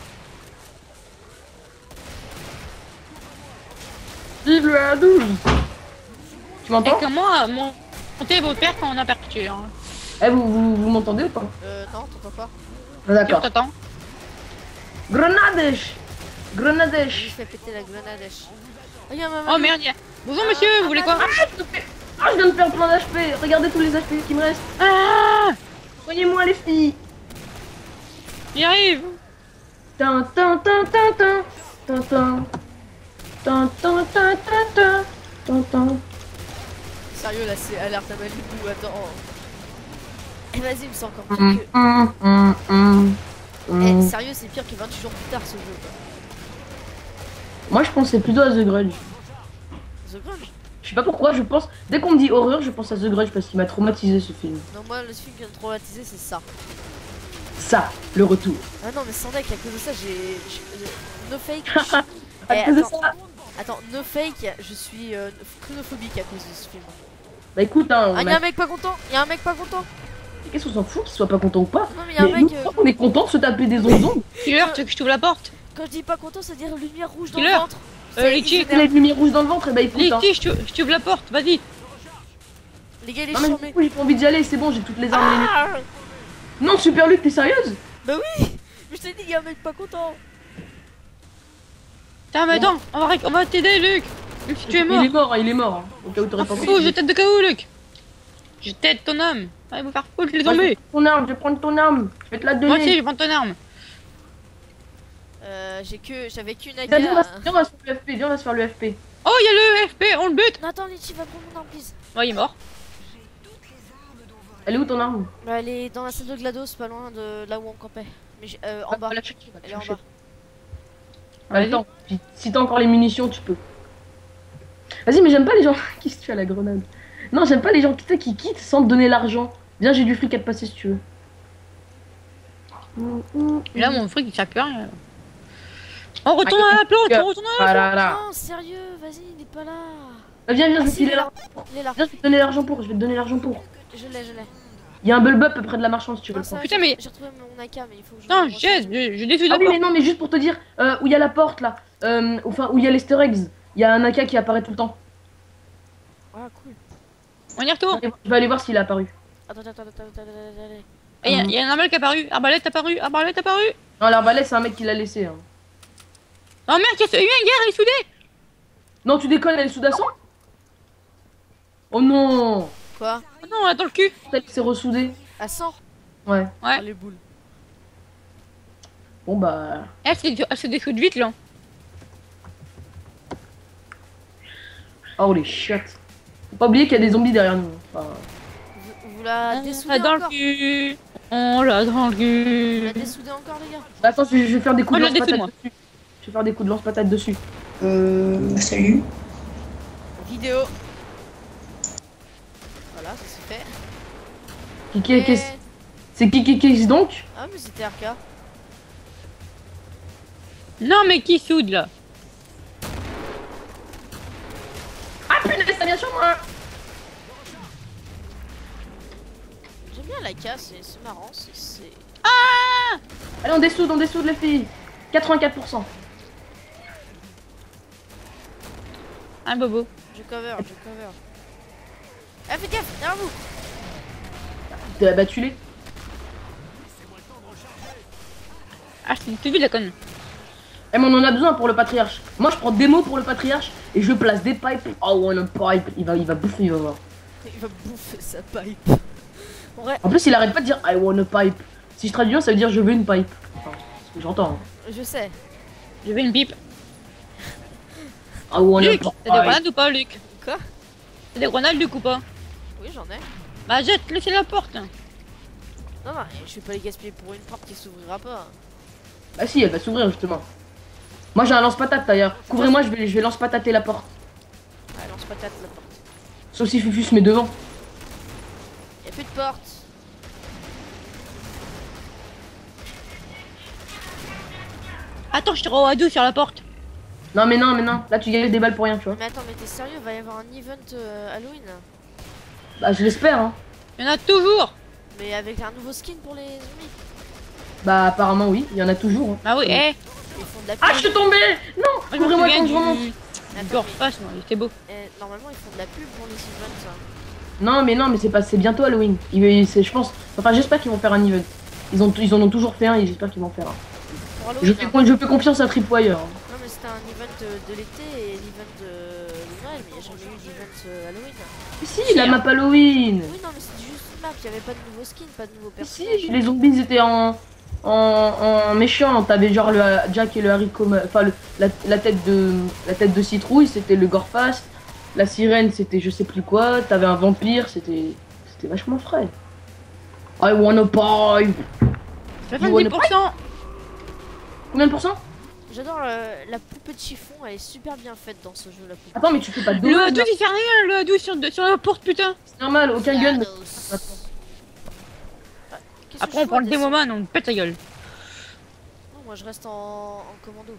Vive le A douze. Tu Et m'entends? comment mon- monter vos pères quand on a percuté hein. Eh, vous, vous, vous m'entendez ou pas? Euh, non, t'entends pas. Ah, Qui on d'accord. t'attend? Grenades. Je Grenades. fais péter la grenade. Oh, y a ma Oh merde, y a- bonjour monsieur, vous voulez quoi? Ah, je fais- ah, je viens de faire plein d'H P. Regardez tous les H P qui me restent. Ah, Soignez-moi les filles. il arrive. Tin, tin, tin, tin, tin. Tin, tin. Tin, tin, tin, tin, tin. Tin, tin. Sérieux là, c'est alerte à Malibu. Attends. Eh, vas-y, mais c'est encore pire Hum, que. hum, hum, hum, Eh, hum. sérieux, c'est pire que vingt-huit jours plus tard ce jeu. Quoi. Moi je pensais plutôt à The Grudge. The Grunge. Je sais pas pourquoi, je pense. Dès qu'on me dit horreur, je pense à The Grudge parce qu'il m'a traumatisé ce film. Non, moi, le film qui m'a traumatisé, c'est ça. Ça, le retour. Ah non, mais sans deck, à cause de ça, j'ai. j'ai- No fake. À Eh, cause de attends. ça. Attends, no fake, je suis euh, chronophobique à cause de ce film. Bah écoute, hein, on Ah, a- y'a un mec pas content, y'a un mec pas content. qu'est-ce qu'on s'en fout qu'il soit pas content ou pas? Non, mais y'a un Mais mec. nous, euh, on est content de se taper des onzons. Killer, tu veux que je t'ouvre la porte? Quand je dis pas content, c'est-à-dire lumière rouge dans Killer. le ventre. Euh, Ça, les ils chicks, Il a énervent. une lumière rouge dans le ventre, et bah écoute, hein. Liti, je te- je t'ouvre la porte, vas-y. Les gars, les Non mais du chambés. coup, j'ai pas envie d'y aller, c'est bon, j'ai toutes les armes. les- Ah Non, Super Luke, t'es sérieuse? Bah oui. Mais je t'ai dit, y'a un mec pas content. Tiens, mais attends, on va, ré- on va t'aider, Luc. Luc, si tu es mort. Il est mort, hein, il est mort. hein. Au cas où t'aurais Ah, pas fou, je t'aide de K O, Luc. Je t'aide ton homme. Allez, vous faire foutre les Moi, je vais zombies. prendre ton arme, je vais prendre ton arme. Je vais te la Moi aussi, donner. je prends ton arme. Euh, j'ai que. J'avais qu'une A K. Viens, viens, on va, viens, on va se faire le F P, viens, on va se faire le F P. Oh, il y a le F P, on le bute. Non, attends, Litchi, va prendre mon arme, please. Ouais, il est mort. Elle est où ton arme? Bah, elle est dans la salle de GLaDOS, pas loin de là où on campait. Mais j'ai- euh, en Va- bas. va la chercher, va la Elle est en chercher. bas. Attends, si- si t'as encore les munitions, tu peux. Vas-y, mais j'aime pas les gens qui se tuent à la grenade. Non, j'aime pas les gens qui, tu sais, qui quittent sans te donner l'argent. Viens, j'ai du fric à te passer si tu veux. Et là, mon fric, il sert plus à rien. On retourne à la plante, on retourne à la Ah là là. Non, sérieux, vas-y, il est pas là. Bah, viens, viens, Ah, je vais si, te il filer est là. l'argent. Il est là. Viens, je vais te donner l'argent pour. Je vais te donner l'argent pour. Je l'ai, je l'ai. Il y a un bulb up près de la marchande si tu veux Non, le ça, prendre. Putain, j'ai- mais- J'ai retrouvé mon A K, mais il faut que je. Non, le je jette, recharge. je, je détruis Ah la oui, porte. mais non, mais juste pour te dire, euh, où il y a la porte là, euh, enfin où il y a l'Easter eggs, il y a un A K qui apparaît tout le temps. Ah, cool. On y retourne. Je vais aller voir s'il est apparu. Attends, attends, attends, attends, attends, attends, attends. Et il y, a- y a un arbalète qui est apparu. Arbalète apparu, arbalète apparu. Non, l'arbalète, c'est un mec qui l'a laissé. Hein. Oh merde, il y a eu une guerre, elle est soudée. Non, tu déconnes, elle est sous d'assaut. Oh non, Quoi? Oh non, on a dans le cul. elle s'est ressoudée. À cent? Ouais. Ouais. Ah, les boules. Bon bah. Elle se, elle se dessoude vite là. Oh les chiottes. Faut pas oublier qu'il y a des zombies derrière nous. Enfin, Vous, vous la On dessoudez l'a dans le encore? cul. On l'a dans le Vous la cul. dessoudez encore, les gars? bah, attends, je vais, je vais faire des coups de Oh, je la lance-patate dessus, dessus. Je vais faire des coups de lance-patate dessus. Euh, salut. Vidéo. Voilà, ça c'est fait. Qui, qui, qui- Et- c'est qui qui qui donc? Ah, mais c'était R K. Non mais qui soude là? Ah punaise, ça vient sur moi. J'aime bien la K, c'est c'est marrant, c'est- c'est. Allez, on dessoude, on dessoude les filles. quatre-vingt-quatre pour cent. Un bobo. Je cover, je cover. Eh, faites gaffe, derrière vous! T'as battu les. Ah, c'est une petite ville la conne. Eh, mais on en a besoin pour le patriarche. Moi, je prends des mots pour le patriarche et je place des pipes. Oh, ouais, le pipe. Il va, il va bouffer, il va voir. Il va bouffer sa pipe. En vrai, En plus, il arrête pas de dire I want a pipe. Si je traduis bien, ça veut dire je veux une pipe. Enfin, c'est ce que j'entends. hein. je sais. Je veux une pipe. I want Luc, a t'as des pipe. grenades ou pas, Luc? Quoi? T'as des grenades, Luc, ou pas? Oui, j'en ai. Bah, jette, laissez la porte. Non, non, je vais pas les gaspiller pour une porte qui s'ouvrira pas. Bah, si, elle va s'ouvrir justement. Moi, j'ai un lance-patate d'ailleurs. Couvrez-moi, je vais, je vais lance-patater la porte. Ah, lance patate la porte. Sauf si Fufu se met devant. Y'a plus de porte. Attends, je te rends à deux sur la porte. Non, mais non, mais non. Là, tu gagnes des balles pour rien, tu vois. Mais attends, mais t'es sérieux? Va y avoir un event euh, Halloween? Bah, je l'espère, hein. Il y en a toujours. Mais avec un nouveau skin pour les zombies? Bah, apparemment, oui. Il y en a toujours. hein. Bah oui, eh. Ils font de la pub. Ah, je suis tombé. Non, Moi, je me couvrez-moi souviens quand je remonte. du... du Attends, Gorface, moi, il était beau. Eh, normalement, ils font de la pub pour les events. hein. Non, mais non, mais c'est pas, c'est bientôt Halloween. Ils, c'est, je pense. Enfin, j'espère qu'ils vont faire un event. Ils ont, ils en ont toujours fait un et j'espère qu'ils vont faire un. Pour Halloween. Je fais, hein. je fais confiance à Tripwire. hein. Non, mais c'était un event euh, de l'été et l'event de Noël, mais il n'y a jamais eu d'event euh, Halloween. Mais si, la map Halloween. Oui, non, mais c'était juste une map, il n'y avait pas de nouveau skin, pas de nouveaux Mais si, personnages. les zombies étaient en, en, en méchant. T'avais genre le Jack et le haricot, ma- enfin le- la, la tête de la tête de citrouille, c'était le Gorfast. La sirène, c'était je sais plus quoi. T'avais un vampire, c'était c'était vachement frais. I wanna pipe. soixante-dix pour cent. Combien de pourcents? J'adore euh, la poupée de chiffon, elle est super bien faite dans ce jeu, la poupée. Attends, mais tu fais pas de Le dommage. Hadou, il fait rien, le Hadou sur, sur la porte, putain. C'est normal, aucun gun. Shadows. Attends. Ah, qu'est-ce que Après, je on prend le fais, descendre démoman, on pète sa gueule. Non, moi je reste en, en commando.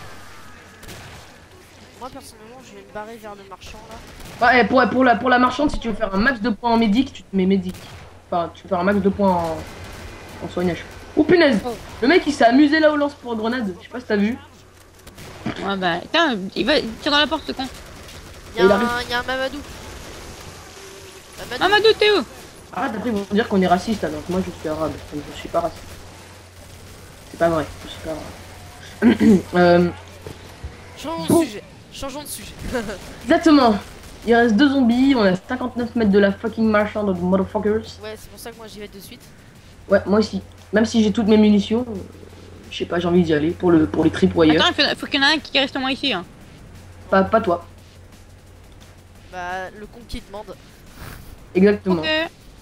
Moi personnellement, je vais me barrer vers le marchand là. Ouais, pour, pour, la, pour la marchande, si tu veux faire un max de points en médic, tu te mets médic. Enfin, tu veux faire un max de points en, en soignage. Oh punaise! Oh. Le mec il s'est amusé là au lance pour grenade. Je sais pas si t'as vu. Ouais, bah, putain, il va, il tire dans la porte, ce con. Il y a, il un, arrive. il y a un Mamadou. Mamadou. Mamadou, t'es où? Arrête, après ils vont dire qu'on est raciste alors que moi je suis arabe. Donc, je suis pas raciste. C'est pas vrai, je suis pas vrai. euh, Changeons de Bon. sujet. Changeons de sujet. Exactement. Il reste deux zombies, on a cinquante-neuf mètres de la fucking marchand of motherfuckers. Ouais, c'est pour ça que moi j'y vais de suite. Ouais, moi aussi. Même si j'ai toutes mes munitions, euh, je sais pas, j'ai envie d'y aller pour, le, pour les tripwires. Attends, il faut, faut qu'il y en ait un qui reste au moins ici. Hein. Pas, pas toi. Bah, le con qui demande. Exactement. Ok.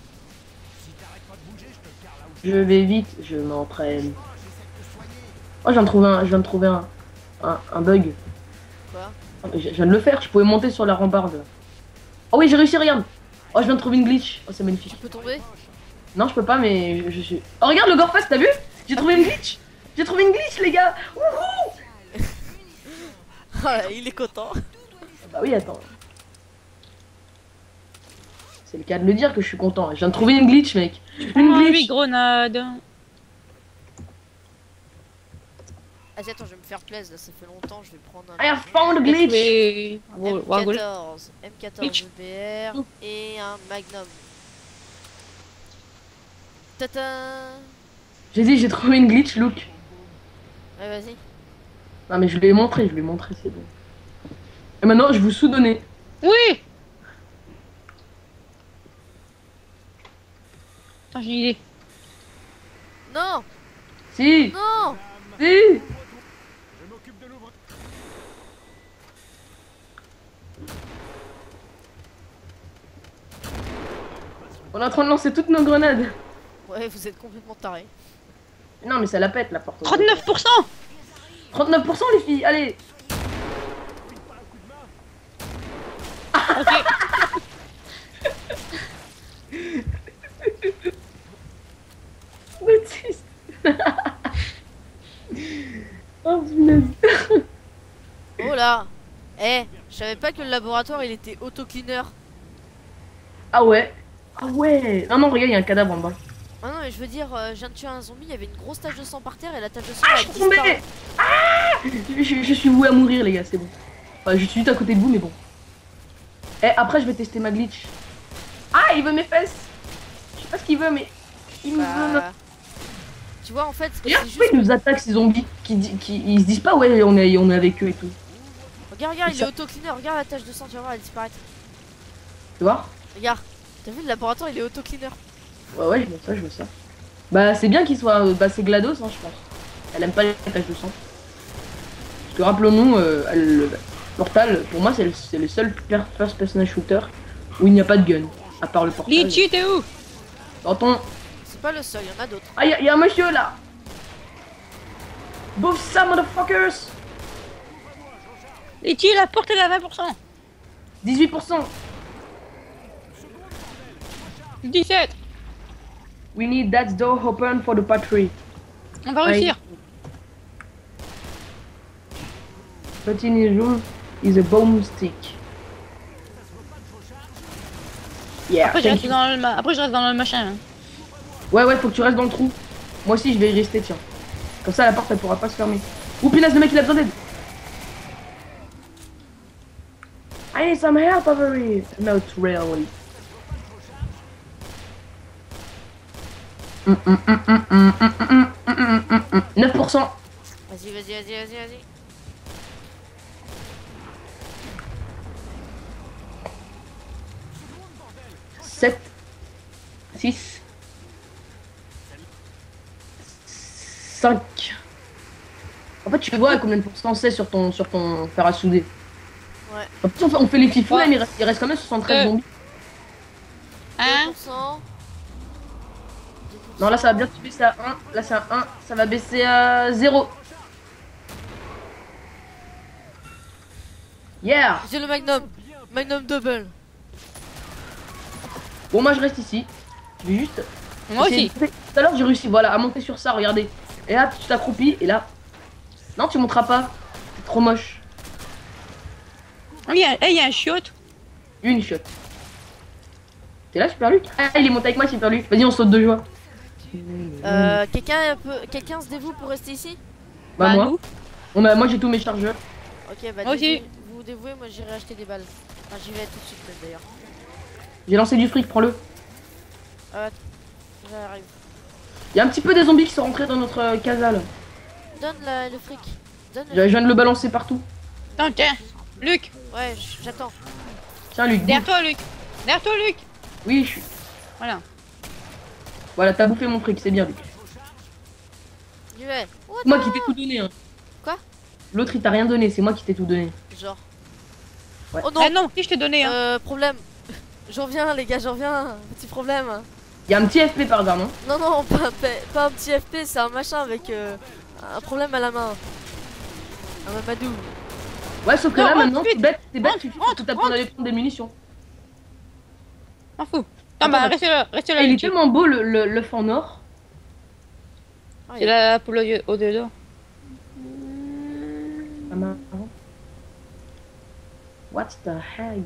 Je vais vite, je m'entraîne. Oh, je viens de trouver un, je viens de trouver un, un, un bug. Quoi? Ah, mais Je je viens de le faire, je pouvais monter sur la rambarde. Oh oui, j'ai réussi, regarde. Oh, je viens de trouver une glitch. Oh, c'est magnifique. Tu peux tomber? Non, je peux pas, mais je, je suis... Oh, regarde le Gorfast, t'as vu? J'ai trouvé une glitch. J'ai trouvé une glitch, les gars. Wouhou. Ah, il est content. Bah oui, attends. C'est le cas de le dire que je suis content. Je viens de trouver une glitch, mec. Une Oh, huit glitch. grenades. Vas-y, attends, je vais me faire plaisir, là, ça fait longtemps, je vais prendre un I have found a glitch. Et... M Wa- Waggle. quatorze, M quatorze Glitch. V B R et un Magnum. Tata. J'ai dit, j'ai trouvé une glitch, look. Ouais, vas-y. Non, mais je lui ai montré, je lui ai montré, c'est bon. Et maintenant, je vous sous-donner. Oui. Attends, j'ai une idée. Non, Si, non. si. On est en train de lancer toutes nos grenades. Ouais, vous êtes complètement tarés. Non, mais ça la pète, la porte. trente-neuf pour cent. trente-neuf pour cent, les filles, allez. Ok. Autiste. Oh, punaise. Oh là. Eh, je savais pas que le laboratoire il était auto-cleaner. Ah ouais. Ah ouais. Non, non, regarde, il y a un cadavre en bas. Ah non, mais je veux dire, euh, je viens de tuer un zombie, il y avait une grosse tache de sang par terre et la tache de sang Ah, elle je a suis tombé. disparu. Ah, je, je- je suis voué à mourir, les gars, c'est bon. Enfin, je suis juste à côté de vous, mais bon. Eh, après, je vais tester ma glitch. Ah, il veut mes fesses. Je sais pas ce qu'il veut, mais il me veut. Bah, tu vois, en fait, c'est Regarde, juste. pourquoi ils nous attaquent ces zombies qui, di- qui ils se disent pas ouais on est on est avec eux et tout. Regarde, regarde, il Ça- est auto-cleaner, regarde la tache de sang, tu vas voir, elle disparaît. Tu vois? Regarde, t'as vu le laboratoire il est auto-cleaner. Ouais ouais je vois ça, je vois ça. Bah c'est bien qu'il soit. euh, Bah c'est GLaDOS hein je pense. Elle aime pas les taches de sang. Parce que rappelons-nous, euh, elle- Portal, pour moi c'est le, c'est le seul per- first person shooter où il n'y a pas de gun. À part le Portal. Litchi, t'es où? Dans ton. C'est pas le seul, il y en a d'autres. Ah y'a y a un monsieur là. Bouffe ça motherfuckers. Litchi, la porte elle est à vingt pour cent. dix-huit pour cent. dix-sept. We need that door open for the battery. On va réussir. But in his room is a boomstick. Yeah, Après, je thank reste you. dans le, ma- Après, je reste dans le machin. hein. Ouais, ouais, faut que tu restes dans le trou. Moi aussi, je vais y rester, tiens. Comme ça, la porte, elle pourra pas se fermer. Ouh, punaise, le mec, il a besoin d'aide. I need some help over here. Not really. Hum, hum, hum, hum, hum, hum, hum, hum, hum, hum, hum. neuf pour cent. Vas-y, vas-y, vas-y, vas-y, vas-y. sept. six. cinq. En fait, tu vois à combien de pourcents c'est sur ton, sur ton fer à souder. Ouais. En plus, on fait, on fait les fifous Ouais. là, mais il reste, il reste quand même soixante-treize Euh. zombies. Hein? deux pour cent. Non, là, ça va bien se baisser à un. Là, c'est à un. Ça va baisser à zéro. Yeah. J'ai le magnum. Magnum double. Bon, moi je reste ici. Je vais juste. Moi essayer aussi. de- Tout à l'heure j'ai réussi, voilà, à monter sur ça, regardez. Et là, tu t'accroupis, et là. Non, tu monteras pas. C'est trop moche. Il y a, eh, il y a un chiotte. Une shot. T'es là, Super Luc? Ah, il est monté avec moi, Super Luc. Vas-y, on saute de joie. Euh, quelqu'un peut... quelqu'un se dévoue pour rester ici? Bah, Bah, moi. nous. Bon, bah, moi j'ai tous mes chargeurs. Ok, bah Moi aussi. dévouez- vous vous dévouez, moi j'irai acheter des balles. Enfin, j'y vais tout de suite même d'ailleurs. J'ai lancé du fric, prends-le. J'arrive. Il y a un petit peu des zombies qui sont rentrés dans notre euh, casa là. Donne la- le fric. Donne Je le... je viens de le balancer partout. Attends, tiens. Luc, Ouais, j- j'attends. Tiens, Luc. derrière bouffe. toi, Luc. Derrière toi, Luc. Oui, je suis. Voilà. Voilà, t'as bouffé mon fric, c'est bien, Luc. J'y vais. What C'est moi qui t'ai tout donné. Hein. Quoi? L'autre il t'a rien donné, c'est moi qui t'ai tout donné. Genre. Ouais. Oh non. Ah non, si je t'ai donné, hein. Euh, problème. J'en viens les gars, j'en viens. Petit problème. Il y a un petit F P par hasard, non? Non, non, pas, pas, pas un petit F P, c'est un machin avec euh, un problème à la main. Un mamadou. Ouais, sauf que Non, là rentre maintenant, vite. t'es bête, t'es bête, Rentre, tu rentre, tu t'as rentre. d'aller prendre des munitions. M'en fous. Attends, bah, Attends, restez là, restez là, Ah, il est Luc. tellement beau le, le, l'œuf en or. Ah, C'est la poule au- au dedans. Ah, marrant. What's the hag?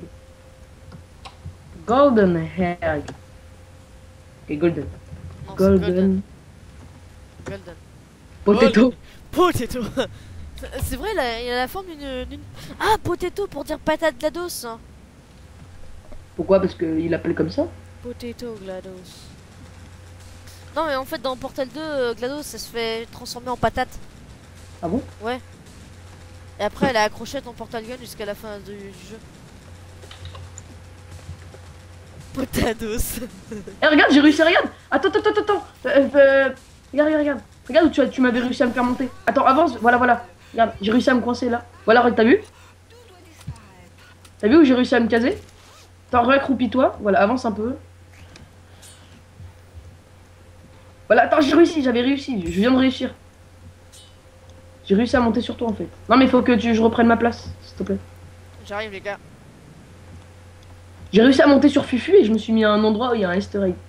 Golden hag. Ok, golden. non, c'est Golden. Golden. Potato. Potato. C'est vrai, là, il a la forme d'une. d'une- Ah, potato pour dire patate GLaDOS. hein. Pourquoi? Parce qu'il appelle comme ça? Potato GLaDOS. Non, mais en fait, dans Portal deux, euh, GLaDOS, ça se fait transformer en patate. Ah bon? Et après, elle est accrochée en Portal Gun jusqu'à la fin du, du jeu. Potados. Eh, regarde, j'ai réussi, regarde! Attends, attends, attends, attends! Euh, euh, regarde, regarde, regarde! Regarde où tu, as- tu m'avais réussi à me faire monter. Attends, avance, voilà, voilà. Regarde, j'ai réussi à me coincer là. Voilà, regarde, t'as vu? T'as vu où j'ai réussi à me caser? Attends, accroupis-toi. Voilà, avance un peu. Voilà, attends, j'ai réussi, j'avais réussi. Je viens de réussir. J'ai réussi à monter sur toi en fait. Non, mais il faut que tu, je reprenne ma place, s'il te plaît. J'arrive, les gars. J'ai réussi à monter sur Fufu et je me suis mis à un endroit où il y a un easter egg.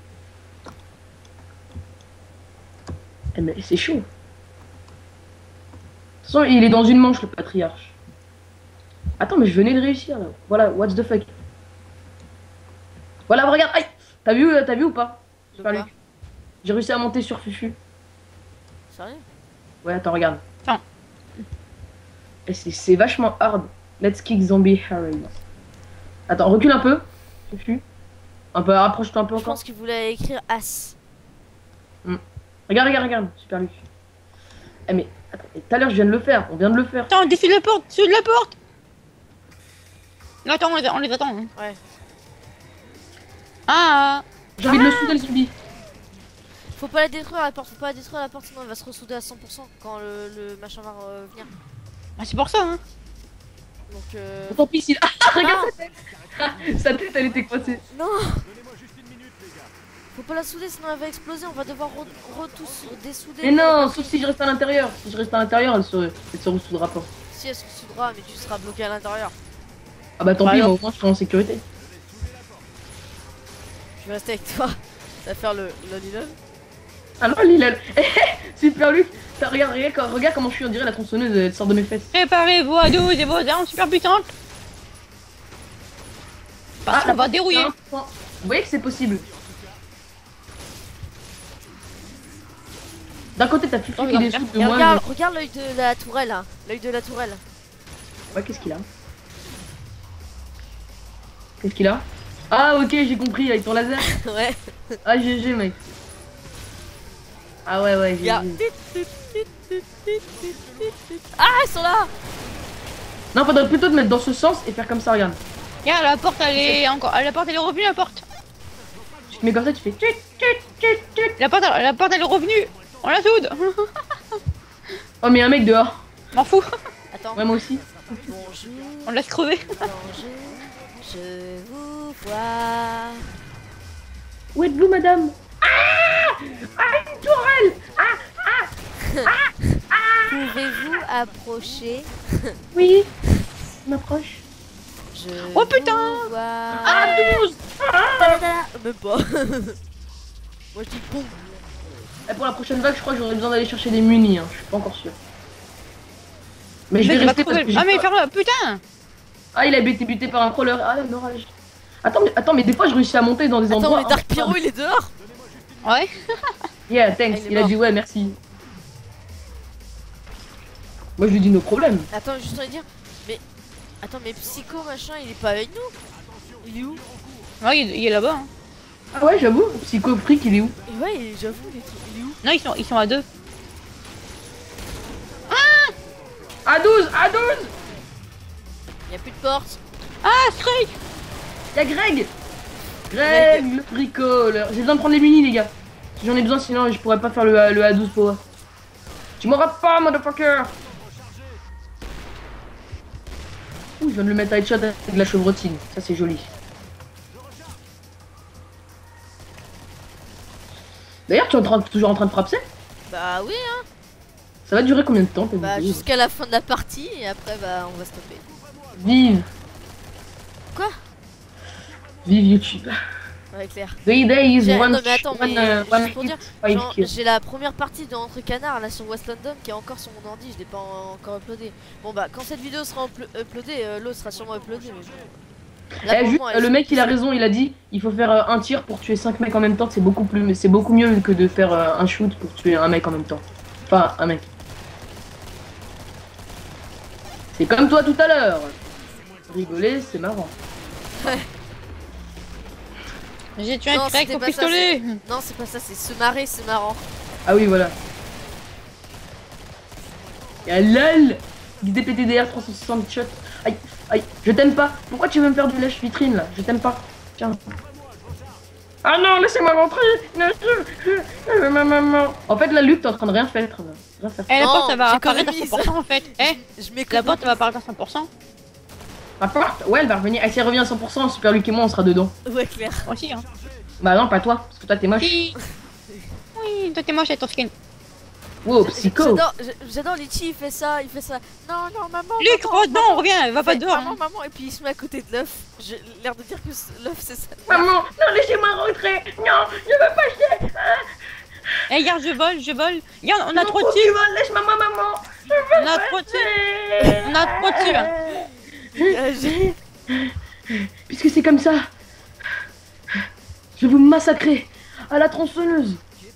Eh mais c'est chaud. De toute façon, il est dans une manche le patriarche. Attends, mais je venais de réussir là. Voilà, what's the fuck. Voilà, regarde, aïe. T'as vu, euh, t'as vu ou pas? De Super quoi? Luc. J'ai réussi à monter sur Fufu. Sérieux? Ouais, attends, regarde. Attends. Et c'est c'est vachement hard. Let's kick zombie Harry. Attends, recule un peu. Fufu. Un peu, rapproche-toi un peu Je encore. pense qu'il voulait écrire As. Regarde, regarde, regarde. Super Luc. Eh mais, attends, et tout à l'heure je viens de le faire. On vient de le faire. Attends, défile la porte, dessus de la porte. Non, attends, on les, on les attend. hein. Ouais. Ah, J'ai envie de le souder le zombie. Faut pas la détruire la porte, faut pas la détruire la porte, sinon elle va se ressouder à cent pour cent quand le, le machin va revenir. ah, c'est pour ça, hein. Donc euh... Tant pis s'il. Ah, regarde Ah, sa tête. Sa tête, elle était coincée. non. Faut pas la souder, sinon elle va exploser, on va devoir re, re tous dessouder. Mais non, sauf si je reste à l'intérieur. Si je reste à l'intérieur, elle se, elle se ressoudera pas. Si elle se ressoudera, mais tu seras bloqué à l'intérieur. Ah bah tant Bah pis, alors. moi, au moins je serai en sécurité. Je vais rester avec toi. Ça va faire le loli lol. Alors Lilel. Super Luc. T'as- Regarde, regarde, regarde comment je suis, on dirait la tronçonneuse, elle sort de mes fesses. Préparez-vous à douze et vos armes super puissantes. Parce qu'on va dérouiller. Hein, Vous voyez que c'est possible. D'un côté, t'as Fufu Oh, qui non, dessus de Et moi. regarde, regarde l'œil de la tourelle, hein. L'œil de la tourelle. je- Ouais, qu'est-ce qu'il a? Qu'est-ce qu'il a? Ah, ok, j'ai compris, avec ton laser. Ouais. Ah, G G, mec. Ah, ouais, ouais, G G. Regarde. Ah, ils sont là. Non, faudrait plutôt te mettre dans ce sens et faire comme ça, regarde. Regarde, la porte, elle est encore. La porte, elle est revenue, la porte. Tu te mets comme ça, tu fais. tut, tut, tut, tut. La porte, la porte, elle est revenue. On la soude. Oh, mais y a un mec dehors. M'en fous. Attends. Ouais, moi aussi. Bonjour. On laisse crever. Bonjour. Je vous vois. Où êtes-vous, madame? Ah! Ah, une tourelle! Ah! Pouvez-vous approcher? Oui, je m'approche. Je Oh, putain. vous vois. Ah, douze. Même pas. Moi je dis bon. Et pour la prochaine vague, je crois que j'aurais besoin d'aller chercher des munis, hein. Je suis pas encore sûr. Mais je vais Le mec, il va rester parce trouver- que j'ai Ah, mais pas- ferme-le, putain. Ah, il a été buté par un crawler. Ah, non, rage. Attends, mais, attends, mais des fois, je réussis à monter dans des Attends, endroits... mais Dark Pyro il est dehors. Ouais. Yeah, thanks. Ah, il est il a mort. dit ouais, merci. Moi, je lui dis nos problèmes. Attends, juste à dire. Mais. Attends, mais Psycho machin il est pas avec nous. Il est où? Ouais, il, il est là-bas. Hein. Ah ouais, j'avoue. Psycho Freak, il est où? Et ouais, il- j'avoue, il est, il est où? Non, ils sont, ils sont à deux. À douze, à douze. Y'a plus de porte. Ah, Strike. Y'a Greg. Greg, le bricoleur. J'ai besoin de prendre les munis, les gars. J'en ai besoin, sinon je pourrais pas faire le, le A douze power. Tu m'auras pas, motherfucker. Ouh, je viens de le mettre à headshot avec de la chevrotine. Ça, c'est joli. D'ailleurs, tu es en train, toujours en train de frapper? Bah oui, hein. Ça va durer combien de temps, ta Bah vidéo? jusqu'à la fin de la partie et après bah on va stopper. Vive. Quoi? Vive YouTube. Ouais, clair. Three days, J'ai- one, non mais attends, one, mais uh, one juste pour hit, dire, five genre, kills. j'ai la première partie de Entre Canards là sur West London qui est encore sur mon ordi, je l'ai pas en- encore uploadé. Bon bah quand cette vidéo sera uplo- uploadée, euh, l'autre sera sûrement uploadé. Mais bon. Là, Eh, pour juste, moi, euh, le elle- mec il a raison, il a dit il faut faire euh, un tir pour tuer cinq mecs en même temps, c'est beaucoup plus c'est beaucoup mieux que de faire euh, un shoot pour tuer un mec en même temps. Enfin, un mec. C'est comme toi tout à l'heure. Rigoler, c'est marrant. J'ai tué Non, un Strike c'était au pas ça, pistolet. Non c'est pas ça, c'est se marrer, c'est marrant. Ah oui, voilà. Y'a LOL D P T D R trois cent soixante shots. Aïe, aïe, je t'aime pas. Pourquoi tu veux me faire du lèche vitrine là? Je t'aime pas. Tiens. Ah non, laissez-moi rentrer. Non, je- je- ma maman. En fait, là, Luc, t'es en train de rien faire. Rien faire. Eh, la Non, porte, ça va j'ai apparaître à compromise. cent pour cent en fait. Eh, Je m'écoute. la porte, elle va apparaître à cent pour cent. Ma porte, ouais, elle va revenir. Elle s'y revient à cent pour cent. Super Luc et moi, on sera dedans. Ouais clair. Moi aussi, hein. Bah non, pas toi, parce que toi, t'es moche. Si. Oui, toi t'es moche avec ton skin. Wow, psycho. J'adore, j'adore Litchi, il fait ça, il fait ça. Non non maman. Luc, maman, oh non, reviens, va pas Fait, dehors. Maman, hein. maman, et puis il se met à côté de l'œuf. J'ai l'air de dire que ce- l'œuf c'est ça. Maman, non, laissez-moi rentrer. Non, je veux pas chier. Eh, regarde, je vole, je vole. Regarde, on a Non, trop de faut que dessus. tu voles, laisse maman, maman. On a trop de dessus. On a trop de dessus. hein. Euh, j'ai- Puisque c'est comme ça, je vais vous massacrer à la tronçonneuse.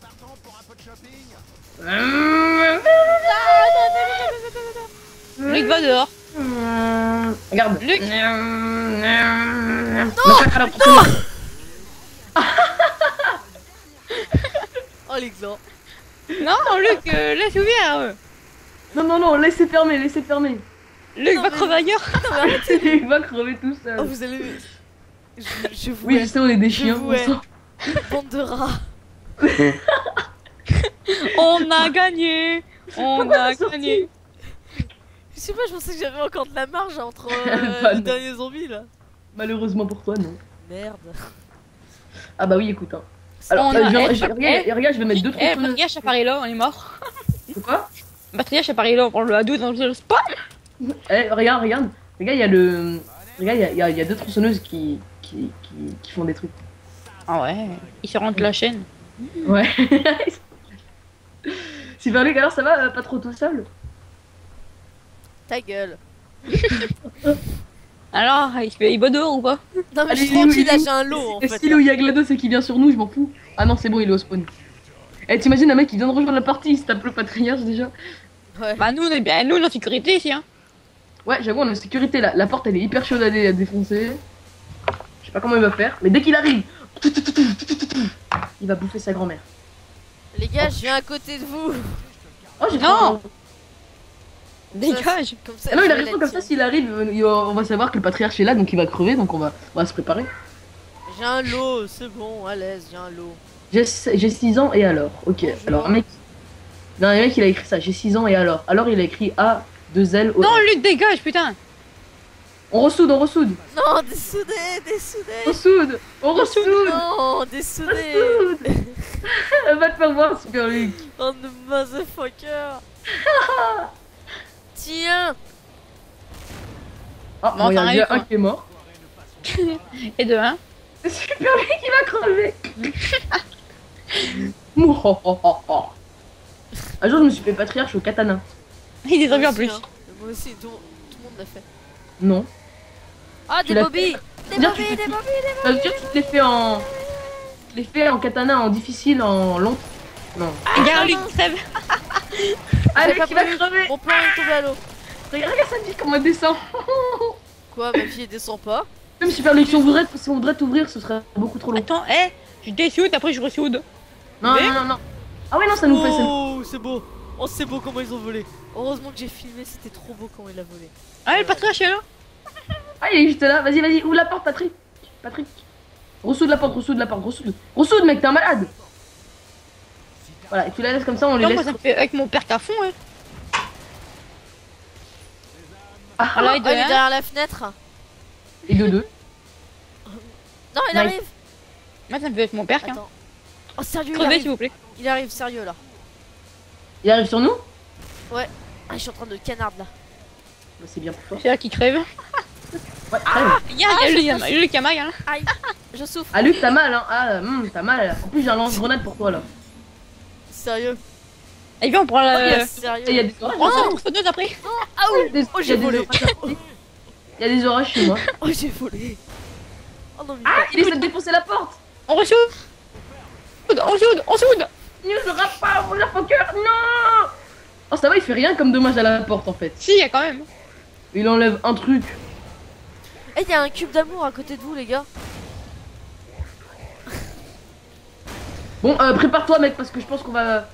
Luc, va dehors. Regarde. Luc. Massacre à la tronçonneuse. Oh l'exemple. Non, Luc, euh, laisse ouvert. euh. Non, non, non, laissez fermer, laissez fermer. Luc Non, va mais- crever ailleurs. Non mais arrêtez. Il va crever tout seul. Oh vous allez. Je, je vous Oui, je sais, on est des Je chiens. vous on hais. sent. bande de rats. On a gagné. On Pourquoi a t'es sorti? gagné. Je sais pas, je pensais que j'avais encore de la marge entre Bah, euh, le non. dernier zombie là. Malheureusement pour toi, non. Merde. Ah bah oui, écoute. Hein. Alors, On euh, a- je- eh, je- regarde, eh, regarde, je vais mettre deux Eh, tronçonneuses. Patriage appareil là, on est mort. Quoi? Patriage appareil là, on prend le A douze dans le spam. Eh, regarde, regarde. Regarde, il y a le. Regarde, il y a- il y, a- il y a deux tronçonneuses qui, qui, qui, qui font des trucs. Ah ouais, ils se rentrent la chaîne. Ouais. Super Luc, alors ça va? euh, Pas trop tout seul? Ta gueule. Alors, il se fait il boit dehors ou pas? Non mais je suis Allez, tranquille il est là, où j'ai un lot en Et fait. si là. où il y a GLaDOS et qui vient sur nous, je m'en fous. Ah non, c'est bon, il est au spawn. Eh, t'imagines un mec qui vient de rejoindre la partie, il se tape le patriarche déjà? Ouais. Bah nous on est bien, nous on est en sécurité ici hein. Ouais, j'avoue, on est en sécurité là. La porte elle est hyper chaude à, dé- à défoncer. Je sais pas comment il va faire, mais dès qu'il arrive, il va bouffer sa grand-mère. Les gars, je viens à côté de vous. Oh, j'ai Non. fait Dégage. Comme ça, un- Ah non, il a je vais raison, la comme ça, tirer. s'il arrive, euh, il va- on va savoir que le patriarche est là, donc il va crever, donc on va, on va se préparer. J'ai un lot, c'est bon, à l'aise, j'ai un lot. J'ai six ans et alors? Ok, Bonjour. alors un mec. Non, un mec il a écrit ça, j'ai six ans et alors? Alors il a écrit A, deux L, O. Non Luc dégage putain. On ressoude, on ressoude. Non, dessoudé, On dessoudé. ressoude, on ressoude. Non, dessoudé. Ressoude. Va te faire voir, Super Luc. Oh, the motherfucker. Tiens. Ah, Bon, bon, il y ça a arrive, déjà un quoi. qui est mort. Et de un. C'est super lui qui va crever. Mouhohoho. Un jour, je me suis fait patriarche au katana. Il est Moi zombies en aussi, plus. hein. Moi aussi, tout, tout le monde l'a fait. Non. Ah, Tu des l'as bobbies. Des Dire, bobbies, tu des t'es- bobbies, des Ça veut dire que tu te l'es fait en. Tu te l'es fait en katana, en difficile, en long. Non. Regarde, lui non. qui crève. Ah, J'ai le pas mec, il va prévu. crever. Mon plan est tombé à l'eau. Regarde, regarde ça dit comment elle descend. Quoi, ma fille elle descend pas? Même super Luc, si on voudrait, si on voudrait t'ouvrir, ce serait beaucoup trop long. Attends, hé, je dessoude, après je ressoude. Non, Mais- non, non, non. Ah ouais, non, ça nous fait. ça nous- Oh, c'est beau. Oh, c'est beau comment ils ont volé. Heureusement que j'ai filmé, c'était trop beau comment il a volé. Ah, le patriarche est là. Ah, il est juste là. Vas-y, vas-y, ouvre la porte, Patrick. Patrick. Ressoude la porte, ressoude la porte, ressoude. Ressoude, mec, t'es un malade. Voilà, et tu la laisses comme ça, on les Non, laisse. moi ça me fait avec mon père à fond, hein. Ah, Voilà, Ah, et de il est un. derrière la fenêtre. et de deux. Non, il Nice. arrive. Moi ça me fait avec mon père, hein. Attends. Oh, sérieux, il Crevez s'il arrive. vous plaît. Il arrive, sérieux là. Il arrive sur nous. Ah, je suis en train de canard là. Bah, c'est bien pour toi. C'est là qui crève. Ouais, crève. Regarde, il y a lui, il y a lui qui a mal, hein. Aïe, je souffre. Ah, Luc, t'as mal, hein. Ah, hum, t'as mal. En plus, j'ai un lance-grenade pour toi là. Sérieux. Et viens, on prend Oh, la. yes, sérieux. Il y a des On orages. s'en retrouve deux après. Ah oui. Des- Oh, il y j'ai a des volé. orages partout. Il y a des orages chez moi. Oh, j'ai volé. Oh non, mais. Ah, il essaie de défoncer la porte. On ressoude. On soude, on soude. News, le rap pas, motherfucker. Non. Oh, ça va, il fait rien comme dommage à la porte en fait. Si, il y a quand même. Il enlève un truc. Eh, il y a un cube d'amour à côté de vous, les gars. Bon, euh, prépare-toi, mec, parce que je pense qu'on va.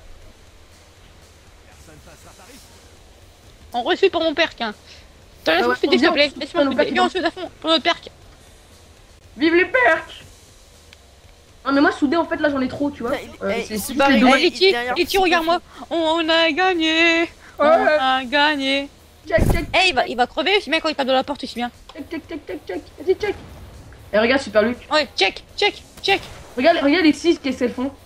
On ressoude pour mon père, tiens. Attends, laisse-moi Ah ouais, souder, s'il te on plaît. vient, Laisse-moi on souder. vient, Viens, on soude à fond pour notre père. Vive les percs. Non, mais moi, soudé, en fait, là, j'en ai trop, tu vois. Il- Euh, eh, c'est il c'est se juste barre, les il- dommages. il- Litchi, derrière- Litchi, regarde-moi. On a gagné. On Ouais. a gagné. Check, check, Eh, il va, il va crever aussi bien quand il tape de la porte aussi bien. check, check, check, check, check. Vas-y, check. Et regarde, Super Luc. Ouais, check, check, check. Regarde, regarde les six, qu'est-ce qu'elles font.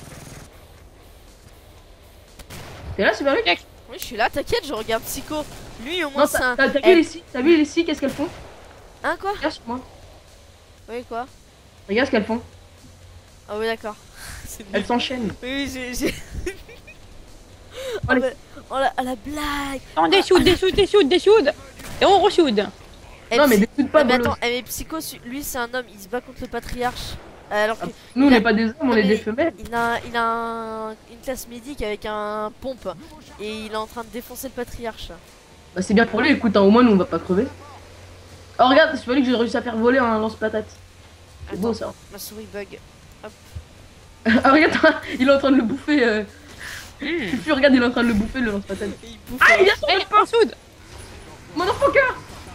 T'es là, Super Luc? Oui, je suis là, t'inquiète, je regarde Psycho. Lui, au moins, Non, c'est t'as un. t'as- t'as Eh, vu les six? T'as vu les six, qu'est-ce qu'elles font? Hein, quoi? Regarde sur moi. Oui, quoi? Regarde ce qu'elles font. Ah, oui, d'accord. C'est nul. Elles s'enchaînent. Oui, j'ai. j'ai- Oh, Allez. mais- oh, la, ah, la blague! On dessoude, dessoude, dessoude, dessoude. Et on ressoude. Eh, Non, mais Psy- découte pas, Ah, mais bolos. attends, eh, mais Psycho, su- lui, c'est un homme, il se bat contre le patriarche. Alors que. Nous, on il a- n'est pas des hommes, on Non, est mais des femelles. Il a, il a un- une classe médique avec un pompe et il est en train de défoncer le patriarche. Bah, c'est bien pour lui, écoute, hein, au moins, nous, on va pas crever. Oh, regarde, Super Luc, j'ai réussi à faire voler un lance-patate. C'est beau, ça. Ma souris bug. Ah, regarde, il est en train de le bouffer. Euh... Fufu, regarde, il est en train de le bouffer, le lance-patate. Et il bouffe. Ah, il vient sur Eh, notre porte. on soude. Motherfucker!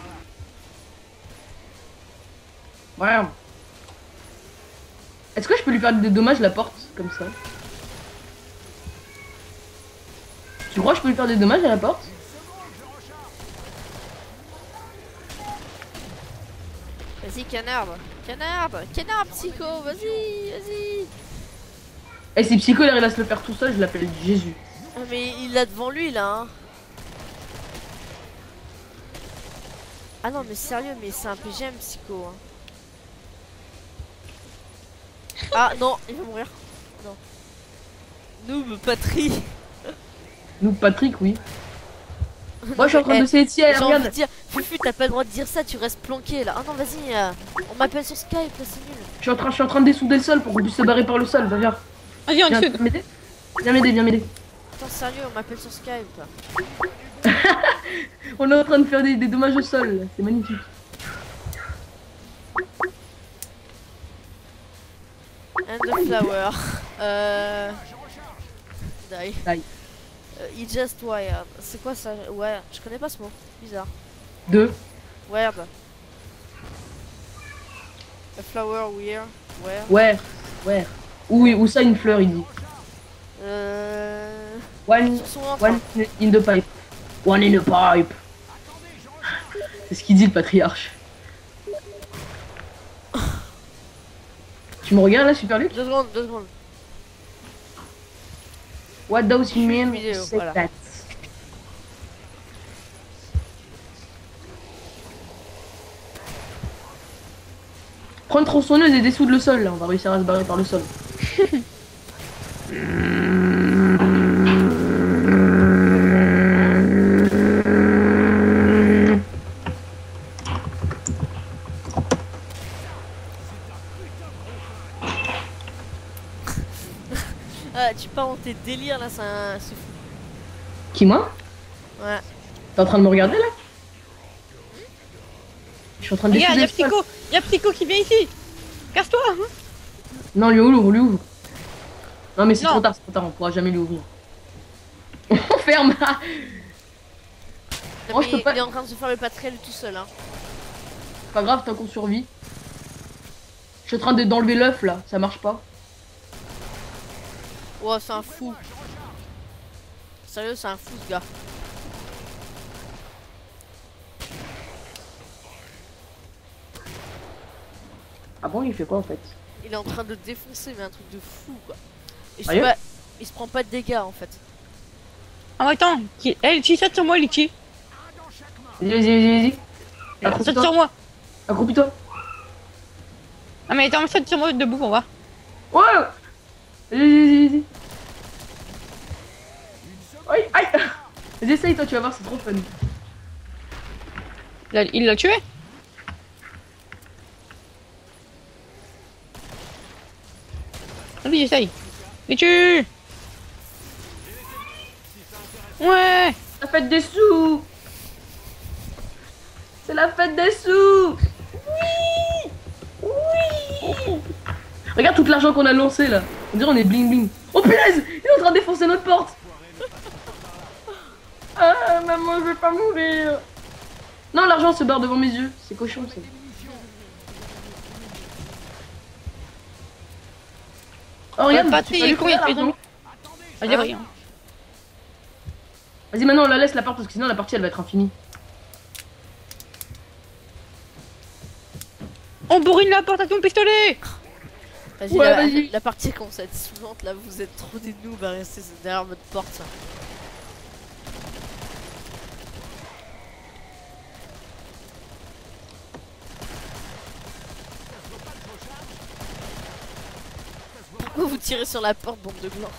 Ouais. Est-ce que je peux lui faire des dommages la porte comme ça? Tu crois que je peux lui faire des dommages à la porte? Vas-y, canard. Canard. Canard, Psycho. Vas-y, vas-y. Et si Psycho il arrive à se le faire tout seul, je l'appelle Jésus. Ah, mais il l'a devant lui là. Hein. Ah non, mais sérieux, mais c'est un P G M, Psycho. Hein. Ah non, il va mourir. Non. Noob, patrie. Nous, Patrick, oui. Moi, je suis en train Eh, de s'étirer, J'ai envie de regarde. dire, Fufu, t'as pas le droit de dire ça, tu restes planqué là. Ah non, vas-y, euh, on m'appelle sur Skype, là, c'est nul. Je suis en train, je suis en train de dessouder le sol pour qu'on puisse se barrer par le sol. Va, viens. Vas-y, on Viens soude. m'aider. Viens m'aider, viens m'aider. Attends, sérieux, on m'appelle sur Skype. On est en train de faire des, des dommages au sol. là. C'est magnifique. And the flower. Euh. Die. Die. Euh, he just wired. C'est quoi ça? Ouais, je connais pas ce mot. Bizarre. Deux. Weird. A flower weird. Where? Ouais. Ouais. Oui, ou ça, une fleur, il dit. Euh. One, Sur son ventre. one in the pipe. One in the pipe. C'est ce qu'il dit, le patriarche. Tu me regardes là, Super Luc? Deux secondes, deux secondes. What does he mean? Vidéo, Say voilà. that. Prends une tronçonneuse et dessous de le sol, là. On va réussir à se barrer par le sol. Ah, tu pars dans tes délires là, c'est un... c'est fou. Qui, moi? Ouais. T'es en train de me regarder, là? Je suis en train de Regarde, décider y'a le sol. Psycho, y'a Psycho qui vient ici. Casse-toi. Hein. Non, lui ouvre, lui ouvre. Non, mais c'est Non. trop tard, c'est trop tard, on pourra jamais lui ouvrir. On ferme. Non, Oh, je mais peux pas- il est en train de se faire le patrel tout seul. Hein. Pas grave, tant qu'on survit. Je suis en train de- d'enlever l'œuf, là. Ça marche pas. Oh, c'est un fou. Sérieux, c'est un fou ce gars. Ah bon, il fait quoi, en fait? Il est en train de le défoncer, mais un truc de fou quoi. Et je sais Sérieux pas, il se prend pas de dégâts en fait. Ah, attends. Qui... Eh, Litchi, saute sur moi, Litchi. Vas-y, vas-y, vas-y, vas-y. Saute Accroupis-toi. sur moi. Accroupis-toi. Ah, mais attends, saute sur moi debout pour voir. Ouais. Vas-y, vas-y, vas-y. Aïe, aïe. Vas-y, essaye, toi, tu vas voir, c'est trop fun. Il l'a- Il l'a tué. Vas-y, essaye. Litchi. Ouais. La fête des sous. C'est la fête des sous. Oui. Oui. Regarde tout l'argent qu'on a lancé, là. On dirait on est bling bling. Oh, punaise. Il est en train de défoncer notre porte. Ah, maman, je vais pas mourir. Non, l'argent se barre devant mes yeux. C'est cochon, ça. Oh, regarde, Pas tu de peux lui combien de courir, pédons. l'argent. Allez, rien. Vas-y, maintenant on la laisse la part parce que sinon la partie elle va être infinie. On bourrine la porte à ton pistolet. Vas-y, Ouais, la, vas-y. la partie commence à être saoulante là, vous êtes trop des noobs à rester derrière votre porte. Ça. Pourquoi vous tirez sur la porte, bande de glands?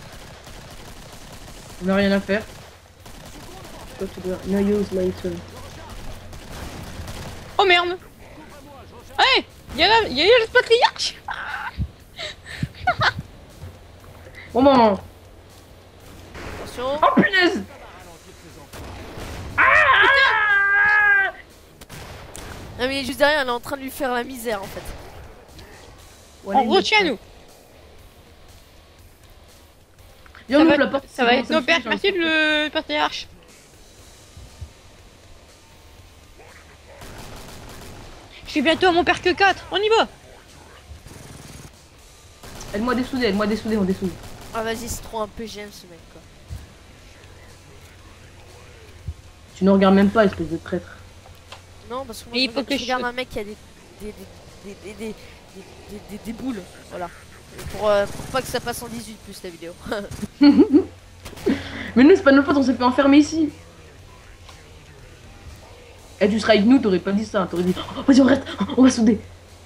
On n'a rien à faire. Go to the- No use later. Oh merde. Ouais. Y'a là, y'a le patriarche. Bon maman. Attention. Oh punaise. Ah. Non mais il est juste derrière, elle est en train de lui faire la misère en fait. On retient nous. Viens, Ça on va, ouvre la porte. ça va c'est être bon, nos ça pères. suffit, Merci j'en ai le patriarche. Je suis bientôt à mon père que quatre. On y va. Aide-moi à dessouder, aide-moi à dessouder, on dessoude. Ah vas-y, c'est trop un P G M ce mec quoi. Tu ne regardes même pas, espèce de traître. Non parce que moi Et je, il faut regarde- que je je- regarde un mec qui a des des des des des, des, des, des- des boules, voilà. Pour, euh, pour pas que ça passe en dix-huit plus la vidéo. Mais nous, c'est pas notre faute, on s'est fait enfermer ici. Eh, tu seras avec nous, t'aurais pas dit ça, t'aurais dit oh, vas-y, on reste, on va souder.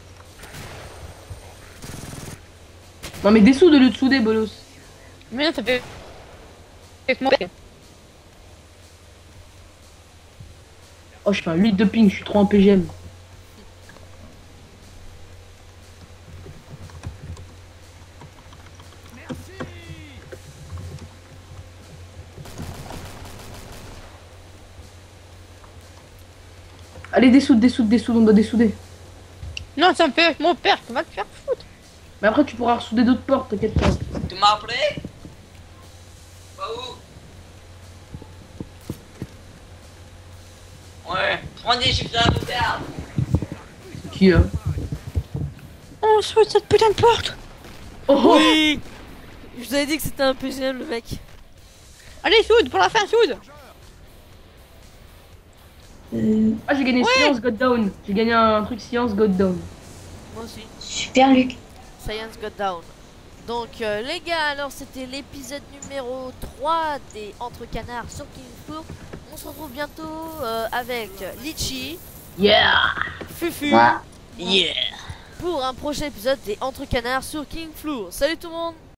Non, mais dessoude au lieu de souder, bolos. Mais non, ça fait. Avec mon père. Oh, je fais un huit de ping, je suis trop en P G M. Allez, dessoude, dessoude, dessoude, on doit dessouder. Non, ça me fait avec mon père. Tu vas te faire foutre. Mais après, tu pourras ressouder d'autres portes, t'inquiète pas. Tu m'as appelé? Bah où? Ouais, prends des chiffres à la merde. Qui, euh On souhaite cette putain de porte. Oh, oh. Oui. Je vous avais dit que c'était un P G M le mec. Allez, soude pour la fin, soude. Euh, Ah, j'ai gagné Ouais. Science God Down. J'ai gagné un truc Science God Down. Moi aussi. super, Luc. Science got down. Donc euh, les gars, alors c'était l'épisode numéro trois des Entre Canards sur Killing Floor. On se retrouve bientôt euh, avec Litchi, Yeah. Fufu, Ouais. yeah, pour un prochain épisode des Entre Canards sur King Floor. Salut tout le monde!